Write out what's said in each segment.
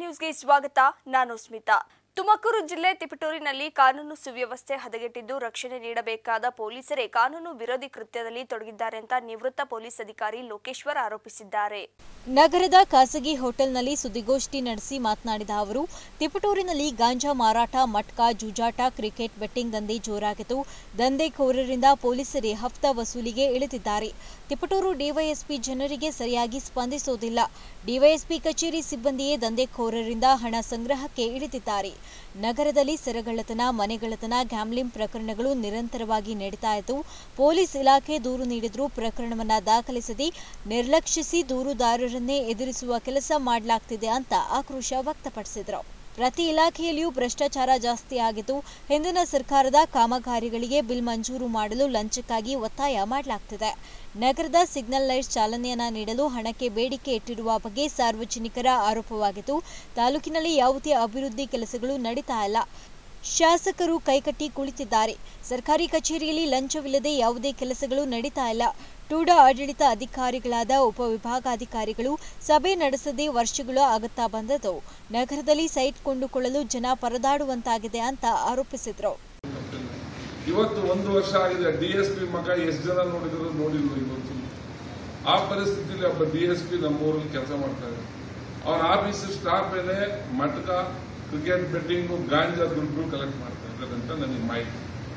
ನ್ಯೂಸ್ಗೆ ಸ್ವಾಗತ. ನಾನು ಸ್ಮಿತಾ. ತುಮಕೂರು ಜಿಲ್ಲೆ ತಿಪಟೂರಿನಲ್ಲಿ ಕಾನೂನು ಸುವ್ಯವಸ್ಥೆ ಹದಗೆಟ್ಟಿದ್ದು ರಕ್ಷಣೆ ನೀಡಬೇಕಾದ ಪೊಲೀಸರೇ ಕಾನೂನು ವಿರೋಧಿ ಕೃತ್ಯದಲ್ಲಿ ತೊಡಗಿದ್ದಾರೆ ಅಂತ ನಿವೃತ್ತ ಪೊಲೀಸ್ ಅಧಿಕಾರಿ ಲೋಕೇಶ್ವರ್ ಆರೋಪಿಸಿದ್ದಾರೆ. ನಗರದ ಖಾಸಗಿ ಹೋಟೆಲ್ನಲ್ಲಿ ಸುದ್ದಿಗೋಷ್ಠಿ ನಡೆಸಿ ಮಾತನಾಡಿದ ಅವರು, ತಿಪಟೂರಿನಲ್ಲಿ ಗಾಂಜಾ ಮಾರಾಟ, ಮಟ್ಕಾ, ಜೂಜಾಟ, ಕ್ರಿಕೆಟ್ ಬೆಟ್ಟಿಂಗ್ ದಂಧೆ ಜೋರಾಗಿದ್ದು ದಂಧೆಕೋರರಿಂದ ಪೊಲೀಸರೇ ಹಫ್ತಾ ವಸೂಲಿಗೆ ಇಳಿದಿದ್ದಾರೆ. ತಿಪಟೂರು ಡಿವೈಎಸ್ಪಿ ಜನರಿಗೆ ಸರಿಯಾಗಿ ಸ್ಪಂದಿಸುವುದಿಲ್ಲ. ಡಿವೈಎಸ್ಪಿ ಕಚೇರಿ ಸಿಬ್ಬಂದಿಯೇ ದಂಧೆಕೋರರಿಂದ ಹಣ ಸಂಗ್ರಹಕ್ಕೆ ಇಳಿದಿದ್ದಾರೆ. ನಗರದಲ್ಲಿ ಸರಗಳ್ಳತನ, ಮನೆಗಳ್ಳತನ, ಗ್ಯಾಮ್ಲಿಂಗ್ ಪ್ರಕರಣಗಳು ನಿರಂತರವಾಗಿ ನಡೀತಾ ಇದ್ದು ಪೊಲೀಸ್ ಇಲಾಖೆ ದೂರು ನೀಡಿದ್ರೂ ಪ್ರಕರಣವನ್ನ ದಾಖಲಿಸದೆ ನಿರ್ಲಕ್ಷಿಸಿ ದೂರುದಾರರನ್ನೇ ಎದುರಿಸುವ ಕೆಲಸ ಮಾಡಲಾಗ್ತಿದೆ ಅಂತ ಆಕ್ರೋಶ ವ್ಯಕ್ತಪಡಿಸಿದರು. ಪ್ರತಿ ಇಲಾಖೆಯಲ್ಲಿಯೂ ಭ್ರಷ್ಟಾಚಾರ ಜಾಸ್ತಿ ಆಗಿದ್ದು ಹಿಂದಿನ ಸರ್ಕಾರದ ಕಾಮಗಾರಿಗಳಿಗೆ ಬಿಲ್ ಮಂಜೂರು ಮಾಡಲು ಲಂಚಕ್ಕಾಗಿ ಒತ್ತಾಯ ಮಾಡಲಾಗ್ತಿದೆ. ನಗರದ ಸಿಗ್ನಲ್ ಲೈಟ್ಸ್ ಚಾಲನೆಯನ್ನ ನೀಡಲು ಹಣಕ್ಕೆ ಬೇಡಿಕೆ ಇಟ್ಟಿರುವ ಬಗ್ಗೆ ಸಾರ್ವಜನಿಕರ ಆರೋಪವಾಗಿದ್ದು ತಾಲೂಕಿನಲ್ಲಿ ಯಾವುದೇ ಅಭಿವೃದ್ಧಿ ಕೆಲಸಗಳು ನಡೀತಾ ಇಲ್ಲ. ಶಾಸಕರು ಕೈಕಟ್ಟಿ ಕುಳಿತಿದ್ದಾರೆ. ಸರ್ಕಾರಿ ಕಚೇರಿಯಲ್ಲಿ ಲಂಚವಿಲ್ಲದೆ ಯಾವುದೇ ಕೆಲಸಗಳು ನಡೀತಾ ಇಲ್ಲ. ಟೂಡಾ ಆಡಳಿತ ಅಧಿಕಾರಿಗಳಾದ ಉಪವಿಭಾಗಾಧಿಕಾರಿಗಳು ಸಭೆ ನಡೆಸದೆ ವರ್ಷಗಳು ಆಗುತ್ತಾ ಬಂದದ್ದು ನಗರದಲ್ಲಿ ಸೈಟ್ ಕೊಂಡುಕೊಳ್ಳಲು ಜನ ಪರದಾಡುವಂತಾಗಿದೆ ಅಂತ ಆರೋಪಿಸಿದರು. ಇವತ್ತು 1 ವರ್ಷ ಆಗಿದೆ. ಡಿಎಸ್ಪಿ ಮಗ ಎಷ್ಟು ಜನ ನೋಡಿದ್ರು ನೋಡಿಲ್ವ ಇವತ್ತು. ಆ ಪರಿಸ್ಥಿತಿಯಲ್ಲಿ ಒಬ್ಬ ಡಿಎಸ್ಪಿ ನಮ್ಮೂರಲ್ಲಿ ಕೆಲಸ ಮಾಡ್ತಾರೆ. ಅವನ ಆಫೀಸ್ ಸ್ಟಾಫ್ ಏನೇ ಮಟ್ಕ, ಕ್ರಿಕೆಟ್ ಬೆಟ್ಟಿಂಗು, ಗಾಂಜಾ ದುಡ್ಡು ಕಲೆಕ್ಟ್ ಮಾಡ್ತಾ ಇದ್ದಾರೆ ಅಂತ ನನಗೆ ಮಾಹಿತಿ.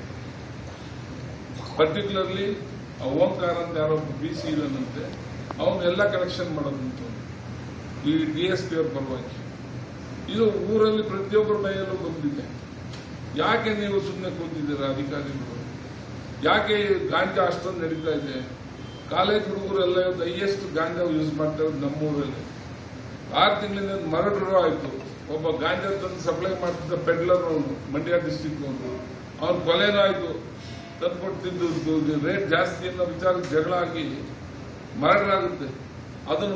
ಪರ್ಟಿಕ್ಯುಲರ್ಲಿ ಓಂಕಾರ ಅಂತ ಯಾರೋ ಬಿಸಿ ಇಲ್ಲಂತೆ ಅವನ್ನೆಲ್ಲ ಕಲೆಕ್ಷನ್ ಮಾಡೋದಂತ ಈ ಡಿಎಸ್ಪಿ ಅವ್ರ ಪರವಾಗಿ. ಇದು ಊರಲ್ಲಿ ಪ್ರತಿಯೊಬ್ಬರ ಮೈಯಲ್ಲೂ ಬಂದಿದೆ. ಯಾಕೆ ನೀವು ಸುಮ್ಮನೆ ಕೂತಿದ್ದೀರಾ ಅಧಿಕಾರಿಗಳು? ಯಾಕೆ ಗಾಂಜಾ ಅಷ್ಟೊಂದು ನಡೀತಾ ಇದೆ? ಕಾಲೇಜ್ ಹುಡುಗರೆಲ್ಲ ಇವತ್ತು ಹೈಯೆಸ್ಟ್ ಗಾಂಜಾ ಯೂಸ್ ಮಾಡ್ತಾ ಇರೋದು ನಮ್ಮೂರಲ್ಲಿ. 6 ತಿಂಗಳಿಂದ ಮರ್ಡರ್ ಆಯ್ತು. ಒಬ್ಬ ಗಾಂಜಾ ತಂದು ಸಪ್ಲೈ ಮಾಡ್ತಿದ್ದ ಪೆಡ್ಲರ್ ಅವನು, ಮಂಡ್ಯ ಡಿಸ್ಟಿಕ್ ಅವನು ಕೊಲೆನೂ ಆಯ್ತು. ತಂದ್ಕೊಡ್ತಿದ್ದು ರೇಟ್ ಜಾಸ್ತಿ ಅನ್ನೋ ವಿಚಾರಕ್ಕೆ ಜಗಳ ಆಗಿ ಮರ್ಡರ್ ಆಗುತ್ತೆ. ಅದನ್ನು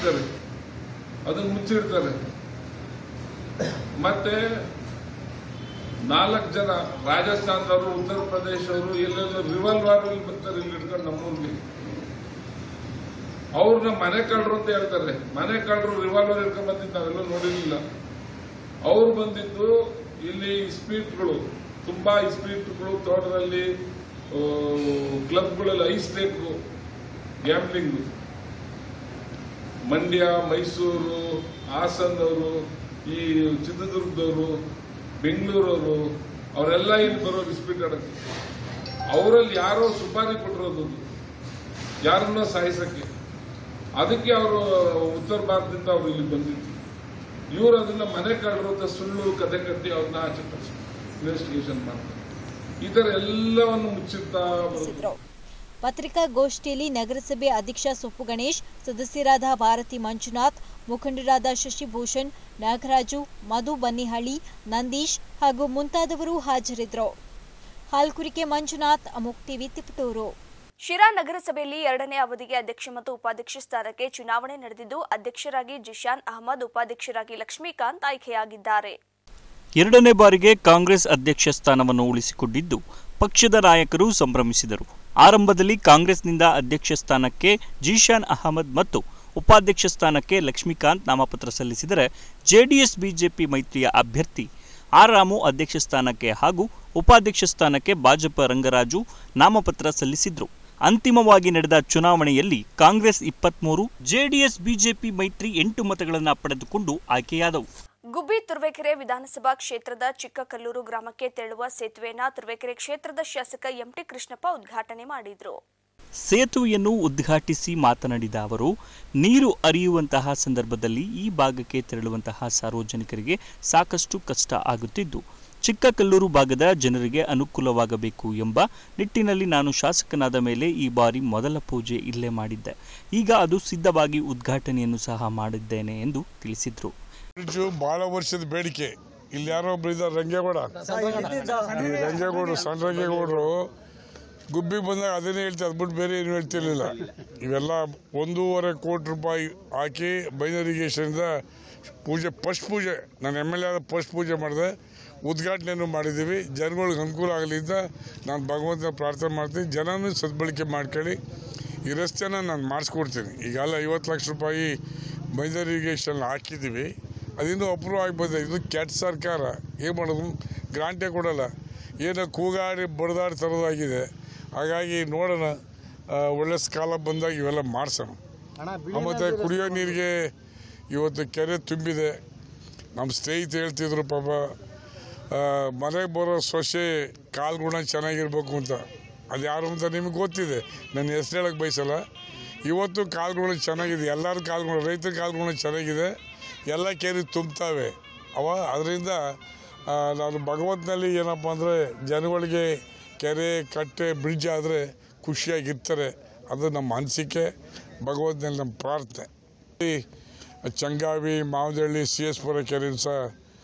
ಮುಚ್ಚಿಡ್ತಾರೆ. ಮತ್ತೆ 4 ಜನ ರಾಜಸ್ಥಾನದವರು, ಉತ್ತರ ಪ್ರದೇಶವರು ಎಲ್ಲೆಲ್ಲ ರಿವಾಲ್ವರ್ ಬರ್ತಾರೆ ಇಲ್ಲಿ ಹಿಡ್ಕೊಂಡು ನಮ್ಮೂರಿಗೆ. ಅವ್ರನ್ನ ಮನೆ ಕಳ್ಳರು ಅಂತ ಹೇಳ್ತಾರೆ. ಮನೆ ಕಳ್ಳರು ರಿವಾಲ್ವರ್ ಹಿಡ್ಕೊಂಡು ಬಂದಿದ್ದು ನಾವೆಲ್ಲ ನೋಡಿರ್ಲಿಲ್ಲ. ಅವ್ರು ಬಂದಿದ್ದು ಇಲ್ಲಿ ಇಸ್ಪೀಟ್ಗಳು, ತುಂಬಾ ಇಸ್ಪೀಟ್ಗಳು, ತೋಟದಲ್ಲಿ ಕ್ಲಬ್ಗಳಲ್ಲಿ ಐಸ್ ಟೇಕು, ಗ್ಯಾಮ್ಲಿಂಗ್, ಮಂಡ್ಯ, ಮೈಸೂರು, ಹಾಸನದವರು, ಈ ಚಿತ್ರದುರ್ಗದವರು, ಬೆಂಗಳೂರವರು, ಅವರೆಲ್ಲ ಇಲ್ಲಿ ಬರೋರು ಇಸ್ಪೀಟ್ ಆಡಕ್ಕೆ. ಅವರಲ್ಲಿ ಯಾರೋ ಸುಪಾರಿ ಕೊಟ್ಟಿರೋದು ಯಾರನ್ನ ಸಾಯಿಸಕ್ಕೆ. ಅದಕ್ಕೆ ಅವರು ಉತ್ತರ ಭಾರತದಿಂದ ಅವರು ಇಲ್ಲಿ ಬಂದಿದ್ರು. ಇವರು ಅದನ್ನ ಮನೆ ಕಳ್ಳರು ಅಂತ ಸುಳ್ಳು ಕತೆ ಕಟ್ಟಿ ಅವ್ರನ್ನ ಆಚೆ ಇನ್ವೆಸ್ಟಿಗೇಷನ್ ಮಾಡ್ತಾರೆ. ಈ ತರ ಎಲ್ಲವನ್ನು ಮುಚ್ಚಿರ್ತಾ. ಪತ್ರಿಕಾಗೋಷ್ಠಿಯಲ್ಲಿ ನಗರಸಭೆ ಅಧ್ಯಕ್ಷ ಸೊಪ್ಪು ಗಣೇಶ್, ಸದಸ್ಯರಾದ ಭಾರತಿ ಮಂಜುನಾಥ್, ಮುಖಂಡರಾದ ಶಶಿಭೂಷಣ್, ನಾಗರಾಜು, ಮಧು ಬನ್ನಿಹಳ್ಳಿ, ನಂದೀಶ್ ಹಾಗೂ ಮುಂತಾದವರು ಹಾಜರಿದ್ದರು. ಹಾಲ್ಕುರಿಕೆ ಮಂಜುನಾಥ್, ಅಮೋಕ್ ಟಿವಿ, ತಿಪಟೂರು. ಶಿರಾ ನಗರಸಭೆಯಲ್ಲಿ 2ನೇ ಅವಧಿಗೆ ಅಧ್ಯಕ್ಷ ಮತ್ತು ಉಪಾಧ್ಯಕ್ಷ ಸ್ಥಾನಕ್ಕೆ ಚುನಾವಣೆ ನಡೆದಿದ್ದು ಅಧ್ಯಕ್ಷರಾಗಿ ಜಿಶಾನ್ ಅಹಮದ್, ಉಪಾಧ್ಯಕ್ಷರಾಗಿ ಲಕ್ಷ್ಮೀಕಾಂತ್ ಆಯ್ಕೆಯಾಗಿದ್ದಾರೆ. 2ನೇ ಬಾರಿಗೆ ಕಾಂಗ್ರೆಸ್ ಅಧ್ಯಕ್ಷ ಸ್ಥಾನವನ್ನು ಉಳಿಸಿಕೊಂಡಿದ್ದು ಪಕ್ಷದ ನಾಯಕರು ಸಂಭ್ರಮಿಸಿದರು. ಆರಂಭದಲ್ಲಿ ಕಾಂಗ್ರೆಸ್ನಿಂದ ಅಧ್ಯಕ್ಷ ಸ್ಥಾನಕ್ಕೆ ಜಿಶಾನ್ ಅಹಮದ್ ಮತ್ತು ಉಪಾಧ್ಯಕ್ಷ ಸ್ಥಾನಕ್ಕೆ ಲಕ್ಷ್ಮೀಕಾಂತ್ ನಾಮಪತ್ರ ಸಲ್ಲಿಸಿದರೆ ಜೆಡಿಎಸ್ ಬಿಜೆಪಿ ಮೈತ್ರಿಯ ಅಭ್ಯರ್ಥಿ ಆರ್ ರಾಮು ಅಧ್ಯಕ್ಷ ಸ್ಥಾನಕ್ಕೆ ಹಾಗೂ ಉಪಾಧ್ಯಕ್ಷ ಸ್ಥಾನಕ್ಕೆ ಭಾಜಪ ರಂಗರಾಜು ನಾಮಪತ್ರ ಸಲ್ಲಿಸಿದ್ರು. ಅಂತಿಮವಾಗಿ ನಡೆದ ಚುನಾವಣೆಯಲ್ಲಿ ಕಾಂಗ್ರೆಸ್ 23, ಜೆಡಿಎಸ್ ಬಿಜೆಪಿ ಮೈತ್ರಿ 8 ಮತಗಳನ್ನು ಪಡೆದುಕೊಂಡು ಆಯ್ಕೆಯಾದವು. ಗುಬ್ಬಿ ತುರುವೇಕೆರೆ ವಿಧಾನಸಭಾ ಕ್ಷೇತ್ರದ ಚಿಕ್ಕಕಲ್ಲೂರು ಗ್ರಾಮಕ್ಕೆ ತೆರಳುವ ಸೇತುವೆಯನ್ನು ತುರುವೇಕೆರೆ ಕ್ಷೇತ್ರದ ಶಾಸಕ ಎಂಟಿ ಕೃಷ್ಣಪ್ಪ ಉದ್ಘಾಟನೆ ಮಾಡಿದರು. ಸೇತುವೆಯನ್ನು ಉದ್ಘಾಟಿಸಿ ಮಾತನಾಡಿದ ಅವರು, ನೀರು ಹರಿಯುವಂತಹ ಸಂದರ್ಭದಲ್ಲಿ ಈ ಭಾಗಕ್ಕೆ ತೆರಳುವಂತಹ ಸಾರ್ವಜನಿಕರಿಗೆ ಸಾಕಷ್ಟು ಕಷ್ಟ ಆಗುತ್ತಿದ್ದು ಚಿಕ್ಕಕಲ್ಲೂರು ಭಾಗದ ಜನರಿಗೆ ಅನುಕೂಲವಾಗಬೇಕು ಎಂಬ ನಿಟ್ಟಿನಲ್ಲಿ ನಾನು ಶಾಸಕನಾದ ಮೇಲೆ ಈ ಬಾರಿ ಮೊದಲ ಪೂಜೆ ಇಲ್ಲೇ ಮಾಡಿದ್ದೆ. ಈಗ ಅದು ಸಿದ್ಧವಾಗಿ ಉದ್ಘಾಟನೆಯನ್ನು ಸಹ ಮಾಡಿದ್ದೇನೆ ಎಂದು ತಿಳಿಸಿದರು. ಬಹಳ ವರ್ಷದ ಬೇಡಿಕೆ. ಇಲ್ಲಿ ಯಾರೋ ಒಬ್ರು ಇದ್ದಾರೆ, ರಂಗೇಗೌಡ. ಈ ರಂಗೇಗೌಡರು, ಸಣ್ಣ ರಂಗೇಗೌಡರು ಗುಬ್ಬಿಗೆ ಬಂದಾಗ ಅದನ್ನೇ ಹೇಳ್ತಾರೆ, ಅದ್ಬಿಟ್ಟು ಬೇರೆ ಏನು ಹೇಳ್ತಿರ್ಲಿಲ್ಲ. ಇವೆಲ್ಲ 1.5 ಕೋಟಿ ರೂಪಾಯಿ ಹಾಕಿ ಬೈನರಿಗೇಷನ್ದ ಪೂಜೆ, ಫಸ್ಟ್ ಪೂಜೆ, ನಾನು MLA ಆದ ಫಸ್ಟ್ ಪೂಜೆ ಮಾಡಿದೆ. ಉದ್ಘಾಟನೆಯನ್ನು ಮಾಡಿದ್ದೀವಿ. ಜನಗಳಿಗೆ ಅನುಕೂಲ ಆಗಲಿ ಅಂತ ನಾನು ಭಗವಂತನ ಪ್ರಾರ್ಥನೆ ಮಾಡ್ತೀನಿ. ಜನನೂ ಸದ್ಬಳಕೆ ಮಾಡ್ಕೊಳ್ಳಿ. ಈ ರಸ್ತೆನ ನಾನು ಮಾಡಿಸ್ಕೊಡ್ತೀನಿ. ಈಗೆಲ್ಲ 50 ಲಕ್ಷ ರೂಪಾಯಿ ಬೈನರಿಗೇಷನ್ ಹಾಕಿದ್ದೀವಿ. ಅದಿನ್ನೂ ಅಪ್ರೂವ್ ಆಗಿ ಬಂದಿದೆ. ಇದು ಕೆಟ್ಟ ಸರ್ಕಾರ. ಏನು ಮಾಡೋದು, ಗ್ರಾಂಟೇ ಕೊಡೋಲ್ಲ, ಏನೋ ಕೂಗಾಡಿ ಬಡ್ದಾಡಿ ತರೋದಾಗಿದೆ. ಹಾಗಾಗಿ ನೋಡೋಣ, ಒಳ್ಳೆ ಕಾಲ ಬಂದಾಗ ಇವೆಲ್ಲ ಮಾಡಿಸೋಣ. ಮತ್ತು ಕುಡಿಯೋ ನೀರಿಗೆ ಇವತ್ತು ಕೆರೆ ತುಂಬಿದೆ. ನಮ್ಮ ಸ್ನೇಹಿತರು ಹೇಳ್ತಿದ್ರು ಪಾಪ, ಮನೆಗೆ ಬರೋ ಸೊಸೆ ಕಾಲ್ಗುಣ ಚೆನ್ನಾಗಿರ್ಬೇಕು ಅಂತ. ಅದು ಯಾರು ಅಂತ ನಿಮಗೆ ಗೊತ್ತಿದೆ, ನನ್ನ ಹೆಸರು ಹೇಳೋಕ್ಕೆ ಬಯಸಲ್ಲ. ಇವತ್ತು ಕಾಲ್ಗುಣ ಚೆನ್ನಾಗಿದೆ, ಎಲ್ಲರ ಕಾಲ್ಗುಣ, ರೈತರ ಕಾಲ್ಗುಣ ಚೆನ್ನಾಗಿದೆ, ಎಲ್ಲ ಕೆರೆ ತುಂಬ್ತಾವೆ ಅದರಿಂದ ನಾನು ಭಗವಂತನಲ್ಲಿ ಏನಪ್ಪ ಅಂದರೆ ಜನಗಳಿಗೆ ಕೆರೆ ಕಟ್ಟೆ ಬ್ರಿಡ್ಜ್ ಆದರೆ ಖುಷಿಯಾಗಿರ್ತಾರೆ. ಅದು ನಮ್ಮ ಅನಿಸಿಕೆ, ಭಗವಂತನಲ್ಲಿ ನಮ್ಮ ಪ್ರಾರ್ಥನೆ. ಚಂಗಾವಿ, ಮಾವದಹಳ್ಳಿ, CS ಪುರ ಕೆರೆಯನ್ನು ಸಹ